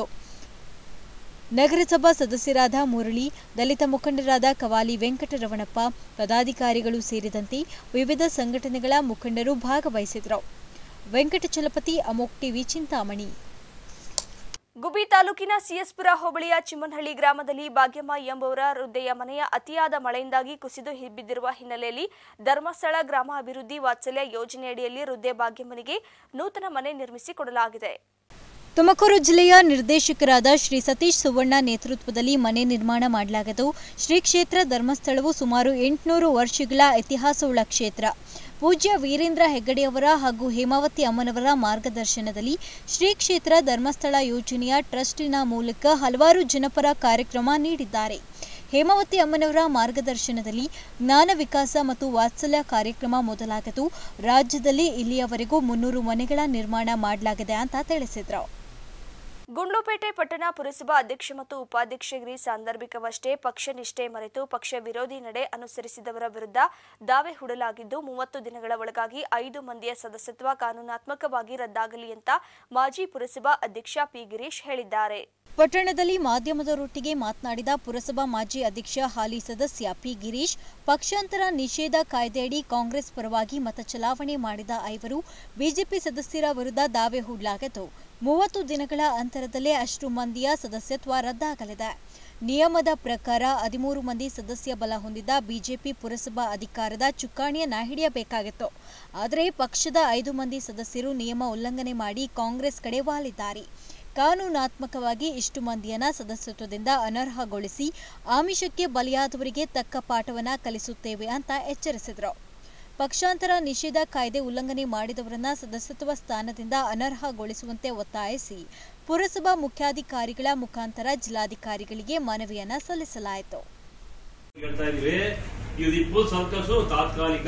ನಗರಸಭಾ ಸದಸ್ಯರಾದ ಮುರಳಿ, ದಲಿತ ಮುಖಂಡರಾದ ಕವಾಲಿ ವೆಂಕಟರಮಣಪ್ಪ, ಪದಾಧಿಕಾರಿಗಳು ಸೇರಿದಂತೆ ವಿವಿಧ ಸಂಘಟನೆಗಳ ಮುಖಂಡರು ಭಾಗವಹಿಸಿದರು. ವೆಂಕಟಚಲಪತಿ, ಅಮೋಕ್ ಟಿವಿ, ಚಿಂತಾಮಣಿ. ಗುಬ್ಬಿ ತಾಲೂಕಿನ ಸಿಎಸ್ಪುರ ಹೋಬಳಿಯ ಚಿಮ್ಮನಹಳ್ಳಿ ಗ್ರಾಮದಲ್ಲಿ ಭಾಗ್ಯಮ್ಮ ಎಂಬುವರ ವೃದ್ಧೆಯ ಮನೆಯ ಅತಿಯಾದ ಮಳೆಯಿಂದಾಗಿ ಕುಸಿದು ಬಿದ್ದಿರುವ ಹಿನ್ನೆಲೆಯಲ್ಲಿ ಧರ್ಮಸ್ಥಳ ಗ್ರಾಮ ಅಭಿವೃದ್ಧಿ ವಾತ್ಸಲ್ಯ ಯೋಜನೆಯಡಿಯಲ್ಲಿ ವೃದ್ಧೆ ಭಾಗ್ಯಮ್ಮನಿಗೆ ನೂತನ ಮನೆ ನಿರ್ಮಿಸಿಕೊಡಲಾಗಿದೆ. ತುಮಕೂರು ಜಿಲ್ಲೆಯ ನಿರ್ದೇಶಕರಾದ ಶ್ರೀ ಸತೀಶ್ ಸುವರ್ಣ ನೇತೃತ್ವದಲ್ಲಿ ಮನೆ ನಿರ್ಮಾಣ ಮಾಡಲಾಗಿದ್ದು, ಶ್ರೀ ಕ್ಷೇತ್ರ ಧರ್ಮಸ್ಥಳವು ಸುಮಾರು 800 ವರ್ಷಗಳ ಇತಿಹಾಸವುಳ್ಳ ಕ್ಷೇತ್ರ. ಪೂಜ್ಯ ವೀರೇಂದ್ರ ಹೆಗ್ಗಡೆಯವರ ಹಾಗೂ ಹೇಮಾವತಿ ಅಮ್ಮನವರ ಮಾರ್ಗದರ್ಶನದಲ್ಲಿ ಶ್ರೀ ಕ್ಷೇತ್ರ ಧರ್ಮಸ್ಥಳ ಯೋಜನೆಯ ಟ್ರಸ್ಟಿನ ಮೂಲಕ ಹಲವಾರು ಜನಪರ ಕಾರ್ಯಕ್ರಮ ನೀಡಿದ್ದಾರೆ. ಹೇಮಾವತಿ ಅಮ್ಮನವರ ಮಾರ್ಗದರ್ಶನದಲ್ಲಿ ಜ್ಞಾನ ವಿಕಾಸ ಮತ್ತು ವಾತ್ಸಲ್ಯ ಕಾರ್ಯಕ್ರಮ ಮೊದಲಾಗಿದ್ದು, ರಾಜ್ಯದಲ್ಲಿ ಇಲ್ಲಿಯವರೆಗೂ 300 ಮನೆಗಳ ನಿರ್ಮಾಣ ಮಾಡಲಾಗಿದೆ ಅಂತ ತಿಳಿಸಿದರು. ಗುಂಡ್ಲುಪೇಟೆ ಪಟ್ಟಣ ಪುರಸಭಾ ಅಧ್ಯಕ್ಷ ಮತ್ತು ಉಪಾಧ್ಯಕ್ಷರಿಗೆ ಸಾಂದರ್ಭಿಕವಷ್ಟೇ ಪಕ್ಷ ನಿಷ್ಠೆ ಮರೆತು ಪಕ್ಷ ವಿರೋಧಿ ನಡೆ ಅನುಸರಿಸಿದವರ ವಿರುದ್ಧ ದಾವೆ ಹೂಡಲಾಗಿದ್ದು, 30 ದಿನಗಳ ಒಳಗಾಗಿ 5 ಮಂದಿಯ ಸದಸ್ಯತ್ವ ಕಾನೂನಾತ್ಮಕವಾಗಿ ರದ್ದಾಗಲಿ ಅಂತ ಮಾಜಿ ಪುರಸಭಾ ಅಧ್ಯಕ್ಷ ಪಿ ಗಿರೀಶ್ ಹೇಳಿದ್ದಾರೆ. ಪಟ್ಟಣದಲ್ಲಿ ಮಾಧ್ಯಮದವರೊಟ್ಟಿಗೆ ಮಾತನಾಡಿದ ಪುರಸಭಾ ಮಾಜಿ ಅಧ್ಯಕ್ಷ ಹಾಲಿ ಸದಸ್ಯ ಪಿ ಗಿರೀಶ್, ಪಕ್ಷಾಂತರ ನಿಷೇಧ ಕಾಯ್ದೆಯಡಿ ಕಾಂಗ್ರೆಸ್ ಪರವಾಗಿ ಮತ ಚಲಾವಣೆ ಮಾಡಿದ 5 ಬಿಜೆಪಿ ಸದಸ್ಯರ ವಿರುದ್ಧ ದಾವೆ ಹೂಡಲಾಗಿದ್ದು, 30 ದಿನಗಳ ಅಂತರದಲ್ಲೇ ಅಷ್ಟು ಮಂದಿಯ ಸದಸ್ಯತ್ವ ರದ್ದಾಗಲಿದೆ. ನಿಯಮದ ಪ್ರಕಾರ 13 ಮಂದಿ ಸದಸ್ಯ ಬಲ ಹೊಂದಿದ್ದ ಬಿಜೆಪಿ ಪುರಸಭಾ ಅಧಿಕಾರದ ಚುಕ್ಕಾಣಿಯನ್ನ ಹಿಡಿಯಬೇಕಾಗಿತ್ತು. ಆದರೆ ಪಕ್ಷದ 5 ಮಂದಿ ಸದಸ್ಯರು ನಿಯಮ ಉಲ್ಲಂಘನೆ ಮಾಡಿ ಕಾಂಗ್ರೆಸ್ ಕಡೆ ವಾಲಿದ್ದಾರೆ. ಕಾನೂನಾತ್ಮಕವಾಗಿ ಇಷ್ಟು ಮಂದಿಯನ್ನ ಸದಸ್ಯತ್ವದಿಂದ ಅನರ್ಹಗೊಳಿಸಿ ಆಮಿಷಕ್ಕೆ ಬಲಿಯಾದವರಿಗೆ ತಕ್ಕ ಪಾಠವನ್ನ ಕಲಿಸುತ್ತೇವೆ ಅಂತ ಎಚ್ಚರಿಸಿದರು. ಪಕ್ಷಾಂತರ ನಿಷೇಧ ಕಾಯ್ದೆ ಉಲ್ಲಂಘನೆ ಮಾಡಿದವರನ್ನ ಸದಸ್ಯತ್ವ ಸ್ಥಾನದಿಂದ ಅನರ್ಹಗೊಳಿಸುವಂತೆ ಒತ್ತಾಯಿಸಿ ಪುರಸಭಾ ಮುಖ್ಯಾಧಿಕಾರಿಗಳ ಮುಖಾಂತರ ಜಿಲ್ಲಾಧಿಕಾರಿಗಳಿಗೆ ಮನವಿಯನ್ನ ಸಲ್ಲಿಸಲಾಯಿತು. ತಾತ್ಕಾಲಿಕ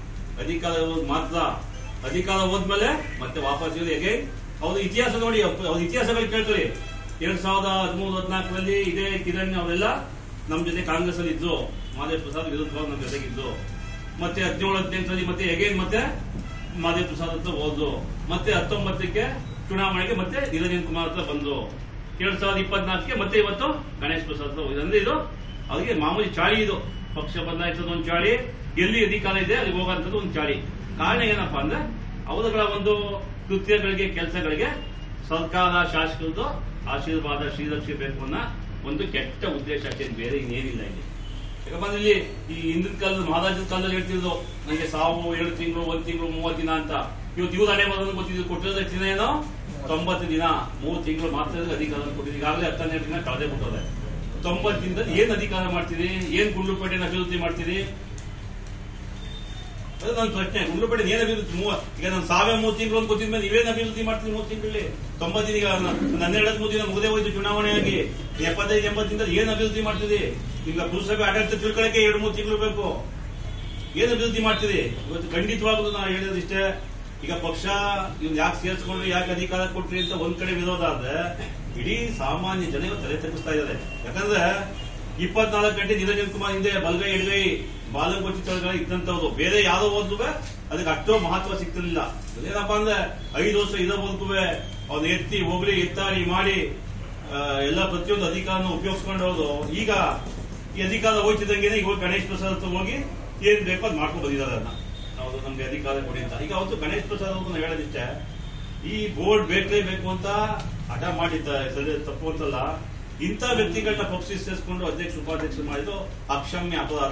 ಅಧಿಕಾರ ಹೋದ್ಮೇಲೆ ಮತ್ತೆ ವಾಪಸ್ ಅವ್ರ ಇತಿಹಾಸ ನೋಡಿ, ಅವ್ರ ಇತಿಹಾಸಗಳು ಕೇಳ್ಕೊಳ್ಳಿ. 2013-14ರಲ್ಲಿ ಇದೇ ಕಿರಣ್ ಅವರೆಲ್ಲ ನಮ್ಮ ಜೊತೆ ಕಾಂಗ್ರೆಸ್ ಅಲ್ಲಿ ಇದ್ರು, ಮಾದೇವ್ ಪ್ರಸಾದ್ ವಿರುದ್ಧವಾಗಿ ನಮ್ಮ ಜೊತೆಗಿದ್ರು. ಮತ್ತೆ 17-18ರಲ್ಲಿ ಮತ್ತೆ ಎಗೇನ್ ಮತ್ತೆ ಮಾದೇವ್ ಪ್ರಸಾದ್ ಹತ್ರ ಹೋದ್ರು. ಮತ್ತೆ 19ಕ್ಕೆ ಚುನಾವಣೆಗೆ ಮತ್ತೆ ನಿರಂಜನ್ ಕುಮಾರ್ ಹತ್ರ ಬಂದ್ರು. 2024ಕ್ಕೆ ಮತ್ತೆ ಇವತ್ತು ಗಣೇಶ್ ಪ್ರಸಾದ್ ಹತ್ರ ಹೋಗಿದೆ. ಅಂದ್ರೆ ಇದು ಅವ್ರಿಗೆ ಮಾಮೂಲಿ ಚಾಳಿ ಇದು. ಪಕ್ಷ ಬದಲಾಯಿಸೋದು ಒಂದು ಚಾಳಿ, ಎಲ್ಲಿ ಅಧಿಕಾರ ಇದೆ ಅಲ್ಲಿ ಹೋಗೋಂಥದ್ದು ಒಂದು ಚಾಳಿ. ಕಾರಣ ಏನಪ್ಪಾ ಅಂದ್ರೆ ಅವರುಗಳ ಒಂದು ಕೃತ್ಯಗಳಿಗೆ, ಕೆಲಸಗಳಿಗೆ ಸರ್ಕಾರ, ಶಾಸಕರದ್ದು ಆಶೀರ್ವಾದ, ಶ್ರೀರಕ್ಷೆ ಬೇಕು ಅನ್ನೋ ಒಂದು ಕೆಟ್ಟ ಉದ್ದೇಶ ಅಷ್ಟೇ, ಬೇರೆ ಇನ್ನೇನಿಲ್ಲ ಇಲ್ಲಿ. ಯಾಕಂದ್ರೆ ಇಲ್ಲಿ ಈ ಹಿಂದಿನ ಕಾಲದ ಮಹಾರಾಜರ ಕಾಲದಲ್ಲಿ ಹೇಳ್ತಿದ್ರು ನನಗೆ ಸಾವು 7 ತಿಂಗಳು, 1 ತಿಂಗಳು, 30 ದಿನ ಅಂತ. ಇವತ್ತು ಇವ್ರು ಹಣೆ ಬರೋದು ಗೊತ್ತಿದ್ರು, ಕೊಟ್ಟಿರೋದು ದಿನ ಏನೋ 90 ದಿನ, 3 ತಿಂಗಳು ಮಾತ್ರ ಅಧಿಕಾರ ಕೊಟ್ಟಿದ್ರು. ಈಗಾಗಲೇ 12 ದಿನ ಕಳೆದೇ ಬಿಟ್ಟದೆ. 90 ದಿನದಲ್ಲಿ ಏನ್ ಅಧಿಕಾರ ಮಾಡ್ತೀರಿ? ಏನ್ ಗುಂಡ್ಲುಪೇಟೆನ ಅಭಿವೃದ್ಧಿ ಮಾಡ್ತೀರಿ? ಅದು ನನ್ನ ಪ್ರಶ್ನೆ. ಗುಂಡ್ಲುಪೇಟೆ ಏನ್ ಅಭಿವೃದ್ಧಿ? ಈಗ ನಾನು 3 ತಿಂಗಳು ಅಂತ ಗೊತ್ತಿದ್ಮೇಲೆ ನೀವೇನ್ ಅಭಿವೃದ್ಧಿ ಮಾಡ್ತೀರಿ 3 ತಿಂಗಳಲ್ಲಿ? 90 ದಿನ, 12 ದಿನ ಮುಗದೆ ಹೋಯ್ತು ಚುನಾವಣೆಯಾಗಿ. 75-80 ದಿನದಲ್ಲಿ ಏನ್ ಅಭಿವೃದ್ಧಿ ಮಾಡ್ತೀರಿ? ಈಗ ಪುರಸಭೆ ಆಡಳಿತ ತಿಳ್ಕೊಳ್ಳಕ್ಕೆ 2-3 ತಿಂಗಳು ಬೇಕು. ಏನ್ ಅಭಿವೃದ್ಧಿ ಮಾಡ್ತೀರಿ? ಇವತ್ತು ಖಂಡಿತವಾಗ್ಲೂ ನಾವು ಹೇಳಿದ್ರಿಷ್ಟೇ. ಈಗ ಪಕ್ಷ ಇವ್ನು ಯಾಕೆ ಸೇರಿಸ್ಕೊಂಡ್ರಿ, ಯಾಕೆ ಅಧಿಕಾರ ಕೊಟ್ರಿ ಅಂತ ಒಂದ್ ಕಡೆ ವಿರೋಧ ಆದ್ರೆ, ಇಡೀ ಸಾಮಾನ್ಯ ಜನ ತಲೆ ತಗ್ಗಿಸ್ತಾ ಇದ್ದಾರೆ. ಯಾಕಂದ್ರೆ 24 ಗಂಟೆ ನಿರಂಜನ್ ಕುಮಾರ್ ಹಿಂದೆ ಬಲಗೈ ಎಡಗೈ ಬಾಲಗೋಚಿ ತೊಳಗೈ ಇದ್ದಂತವ್ರು. ಬೇರೆ ಯಾವ್ದೋ ಓದ್ಲುವೆ ಅದಕ್ಕೆ ಅಷ್ಟೋ ಮಹತ್ವ ಸಿಗ್ತಿರ್ಲಿಲ್ಲ. ಏನಪ್ಪಾ ಅಂದ್ರೆ 5 ವರ್ಷ ಇರೋವರೆಗೂ ಅವ್ನು ಎತ್ತಿ ಹೋಗ್ಲಿ ಎತ್ತಾಡಿ ಮಾಡಿ ಎಲ್ಲ ಪ್ರತಿಯೊಂದು ಅಧಿಕಾರನ ಉಪಯೋಗಿಸ್ಕೊಂಡು ಹೋದ್ರು. ಈಗ ಈ ಅಧಿಕಾರ ಹೋಗ್ತಿದ್ದಂಗೆ ಈಗ ಗಣೇಶ್ ಪ್ರಸಾದ್ ಹತ್ರ ಹೋಗಿ ಏನ್ ಬೇಕೋ ಅದು ಮಾಡ್ಕೊಂಡು ಬಂದಿದ್ದಾರೆ. ಅದನ್ನ ನಾವು ನಮ್ಗೆ ಅಧಿಕಾರ ಕೊಡಿ ಅಂತ. ಈಗ ಅವತ್ತು ಗಣೇಶ್ ಪ್ರಸಾದ್ ಅವ್ರನ್ನ ಹೇಳೋದಿಷ್ಟೇ, ಈ ಬೋರ್ಡ್ ಬೇಕೇಬೇಕು ಅಂತ ಹಠ ಮಾಡಿದ್ದಾರೆ, ತಪ್ಪು ಅಂತಲ್ಲ. ಇಂಥ ವ್ಯಕ್ತಿಗಳನ್ನ ಪಕ್ಷ ಸೇರಿಸಿಕೊಂಡು ಅಧ್ಯಕ್ಷ ಉಪಾಧ್ಯಕ್ಷ ಮಾಡಿದ್ದು ಅಕ್ಷಮ್ಯ ಅಪರಾಧ.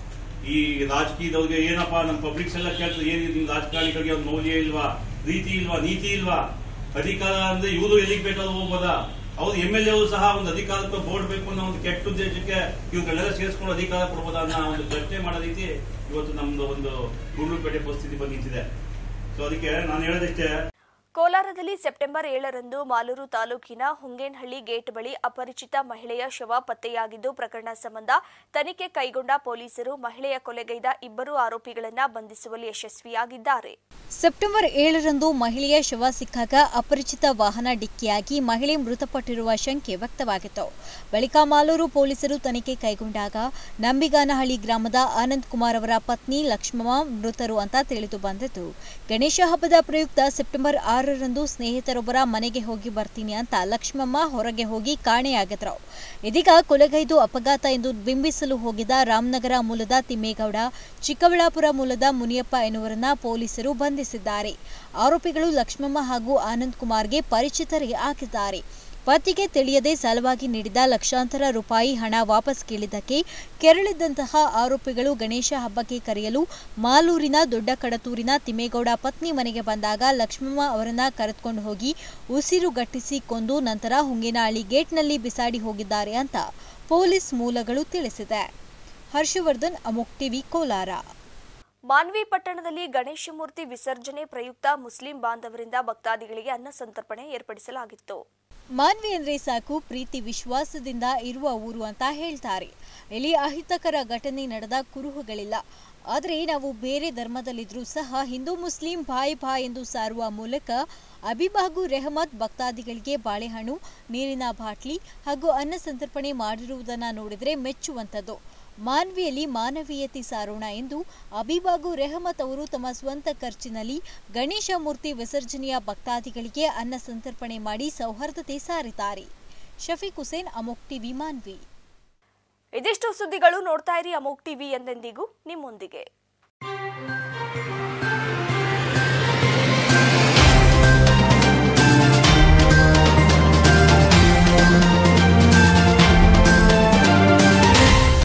ಈ ರಾಜಕೀಯದವ್ರಿಗೆ ಏನಪ್ಪಾ ನಮ್ಮ ಪಬ್ಲಿಕ್ಸ್ ಎಲ್ಲ ಕೇಳ್ತಾರೆ, ಏನಿದೆ ರಾಜಕಾರಣಿಗಳಿಗೆ ಒಂದು ಮೌಲ್ಯ ಇಲ್ವಾ, ರೀತಿ ಇಲ್ವಾ, ನೀತಿ ಇಲ್ವಾ? ಅಧಿಕಾರ ಅಂದ್ರೆ ಇವರು ಎಲ್ಲಿಗೆ ಬೇಕಾದ್ರೂ ಹೋಗ್ಬೋದಾ? ಅವ್ರು MLA ಅವರು ಸಹ ಒಂದು ಅಧಿಕಾರಕ್ಕೆ ಬೋರ್ಡ್ ಬೇಕು ಅನ್ನೋ ಒಂದು ಕೆಟ್ಟ ಉದ್ದೇಶಕ್ಕೆ ಇವುಗಳೆಲ್ಲ ಸೇರಿಸ್ಕೊಂಡು ಅಧಿಕಾರ ಕೊಡ್ಬೋದಾ ಅನ್ನೋ ಒಂದು ಪ್ರಶ್ನೆ ಮಾಡೋ ರೀತಿ ಇವತ್ತು ನಮ್ದು ಒಂದು ಗುಂಡ್ಲುಪೇಟೆ ಪರಿಸ್ಥಿತಿ ಬಂದಿದೆ. ಸೊ ಅದಕ್ಕೆ ನಾನು ಹೇಳೋದಷ್ಟೇ. ಕೋಲಾರದಲ್ಲಿ ಸೆಪ್ಟೆಂಬರ್ 7ರಂದು ಮಾಲೂರು ತಾಲೂಕಿನ ಹುಂಗೇನಹಳ್ಳಿ ಗೇಟ್ ಬಳಿ ಅಪರಿಚಿತ ಮಹಿಳೆಯ ಶವ ಪತ್ತೆಯಾಗಿದ್ದು, ಪ್ರಕರಣ ಸಂಬಂಧ ತನಿಖೆ ಕೈಗೊಂಡ ಪೊಲೀಸರು ಮಹಿಳೆಯ ಕೊಲೆಗೈದ 2 ಆರೋಪಿಗಳನ್ನು ಬಂಧಿಸುವಲ್ಲಿ ಯಶಸ್ವಿಯಾಗಿದ್ದಾರೆ. ಸೆಪ್ಟೆಂಬರ್ 7ರಂದು ಮಹಿಳೆಯ ಶವ ಸಿಕ್ಕಾಗ ಅಪರಿಚಿತ ವಾಹನ ಡಿಕ್ಕಿಯಾಗಿ ಮಹಿಳೆ ಮೃತಪಟ್ಟಿರುವ ಶಂಕೆ ವ್ಯಕ್ತವಾಗಿತ್ತು. ಬಳಿಕ ಮಾಲೂರು ಪೊಲೀಸರು ತನಿಖೆ ಕೈಗೊಂಡಾಗ ನಂಬಿಗಾನಹಳ್ಳಿ ಗ್ರಾಮದ ಆನಂದ್ ಕುಮಾರ್ ಅವರ ಪತ್ನಿ ಲಕ್ಷ್ಮಮ್ಮ ಮೃತರು ಅಂತ ತಿಳಿದು ಬಂದಿತ್ತು. ಗಣೇಶ ಹಬ್ಬದ ಪ್ರಯುಕ್ತ ಸೆಪ್ಟೆಂಬರ್ 6ರಂದು ಸ್ನೇಹಿತರೊಬ್ಬರ ಮನೆಗೆ ಹೋಗಿ ಬರ್ತೀನಿ ಅಂತ ಲಕ್ಷ್ಮಮ್ಮ ಹೊರಗೆ ಹೋಗಿ ಕಾಣೆಯಾಗಿದ್ರು. ಇದೀಗ ಕೊಲೆಗೈದು ಅಪಘಾತ ಎಂದು ಬಿಂಬಿಸಲು ಹೋಗಿದ್ದ ರಾಮನಗರ ಮೂಲದ ತಿಮ್ಮೇಗೌಡ, ಚಿಕ್ಕಬಳ್ಳಾಪುರ ಮೂಲದ ಮುನಿಯಪ್ಪ ಎನ್ನುವರನ್ನ ಪೊಲೀಸರು ಬಂಧಿಸಿದ್ದಾರೆ. ಆರೋಪಿಗಳು ಲಕ್ಷ್ಮಮ್ಮ ಹಾಗೂ ಆನಂದ್ ಕುಮಾರ್ಗೆ ಪರಿಚಿತರೇ ಆಗಿದ್ದಾರೆ. ಪತಿಗೆ ತಿಳಿಯದೆ ಸಾಲವಾಗಿ ನೀಡಿದ ಲಕ್ಷಾಂತರ ರೂಪಾಯಿ ಹಣ ವಾಪಸ್ ಕೇಳಿದ್ದಕ್ಕೆ ಕೆರಳಿದ್ದಂತಹ ಆರೋಪಿಗಳು ಗಣೇಶ ಹಬ್ಬಕ್ಕೆ ಕರೆಯಲು ಮಾಲೂರಿನ ದೊಡ್ಡ ಕಡತೂರಿನ ತಿಮ್ಮೇಗೌಡ ಪತ್ನಿ ಮನೆಗೆ ಬಂದಾಗ ಲಕ್ಷ್ಮಮ್ಮ ಅವರನ್ನ ಕರೆದುಕೊಂಡು ಹೋಗಿ ಉಸಿರುಗಟ್ಟಿಸಿ ಕೊಂದು ನಂತರ ಹುಂಗೇನಹಳ್ಳಿ ಗೇಟ್ನಲ್ಲಿ ಬಿಸಾಡಿ ಹೋಗಿದ್ದಾರೆ ಅಂತ ಪೊಲೀಸ್ ಮೂಲಗಳು ತಿಳಿಸಿದೆ. ಹರ್ಷವರ್ಧನ್, ಅಮೋಕ್ ಟಿವಿ, ಕೋಲಾರ. ಮಾನ್ವಿ ಪಟ್ಟಣದಲ್ಲಿ ಗಣೇಶ ಮೂರ್ತಿ ವಿಸರ್ಜನೆ ಪ್ರಯುಕ್ತ ಮುಸ್ಲಿಂ ಬಾಂಧವರಿಂದ ಭಕ್ತಾದಿಗಳಿಗೆ ಅನ್ನ ಸಂತರ್ಪಣೆ ಏರ್ಪಡಿಸಲಾಗಿತ್ತು. ಮಾನ್ವಿ ಅಂದ್ರೆ ಸಾಕು ಪ್ರೀತಿ ವಿಶ್ವಾಸದಿಂದ ಇರುವ ಊರು ಅಂತ ಹೇಳ್ತಾರೆ. ಇಲ್ಲಿ ಅಹಿತಕರ ಘಟನೆ ನಡೆದ ಕುರುಹುಗಳಿಲ್ಲ. ಆದರೆ ನಾವು ಬೇರೆ ಧರ್ಮದಲ್ಲಿದ್ರೂ ಸಹ ಹಿಂದೂ ಮುಸ್ಲಿಂ ಭಾಯ್ ಭಾಯ್ ಎಂದು ಸಾರುವ ಮೂಲಕ ಅಬೀಬ್ ಹಾಗೂ ರೆಹಮತ್ ಭಕ್ತಾದಿಗಳಿಗೆ ಬಾಳೆಹಣ್ಣು, ನೀರಿನ ಬಾಟ್ಲಿ ಹಾಗೂ ಅನ್ನ ಸಂತರ್ಪಣೆ ಮಾಡಿರುವುದನ್ನು ನೋಡಿದರೆ ಮೆಚ್ಚುವಂಥದ್ದು. ಮಾನ್ವಿಯಲ್ಲಿ ಮಾನವೀಯತೆ ಸಾರೋಣ ಎಂದು ಅಬೀಬ್ ಹಾಗೂ ರೆಹಮತ್ ಅವರು ತಮ್ಮ ಸ್ವಂತ ಖರ್ಚಿನಲ್ಲಿ ಗಣೇಶ ಮೂರ್ತಿ ವಿಸರ್ಜನೆಯ ಭಕ್ತಾದಿಗಳಿಗೆ ಅನ್ನ ಸಂತರ್ಪಣೆ ಮಾಡಿ ಸೌಹಾರ್ದತೆ ಸಾರಿದ್ದಾರೆ. ಶಫೀಕ್ ಹುಸೇನ್, ಅಮೋಕ್ ಟಿವಿ, ಮಾನ್ವಿ. ಇದಿಷ್ಟು ಸುದ್ದಿಗಳು. ನೋಡ್ತಾ ಇರಿ ಅಮೋಕ್ ಟಿವಿ, ಎಂದೆಂದಿಗೂ ನಿಮ್ಮೊಂದಿಗೆ.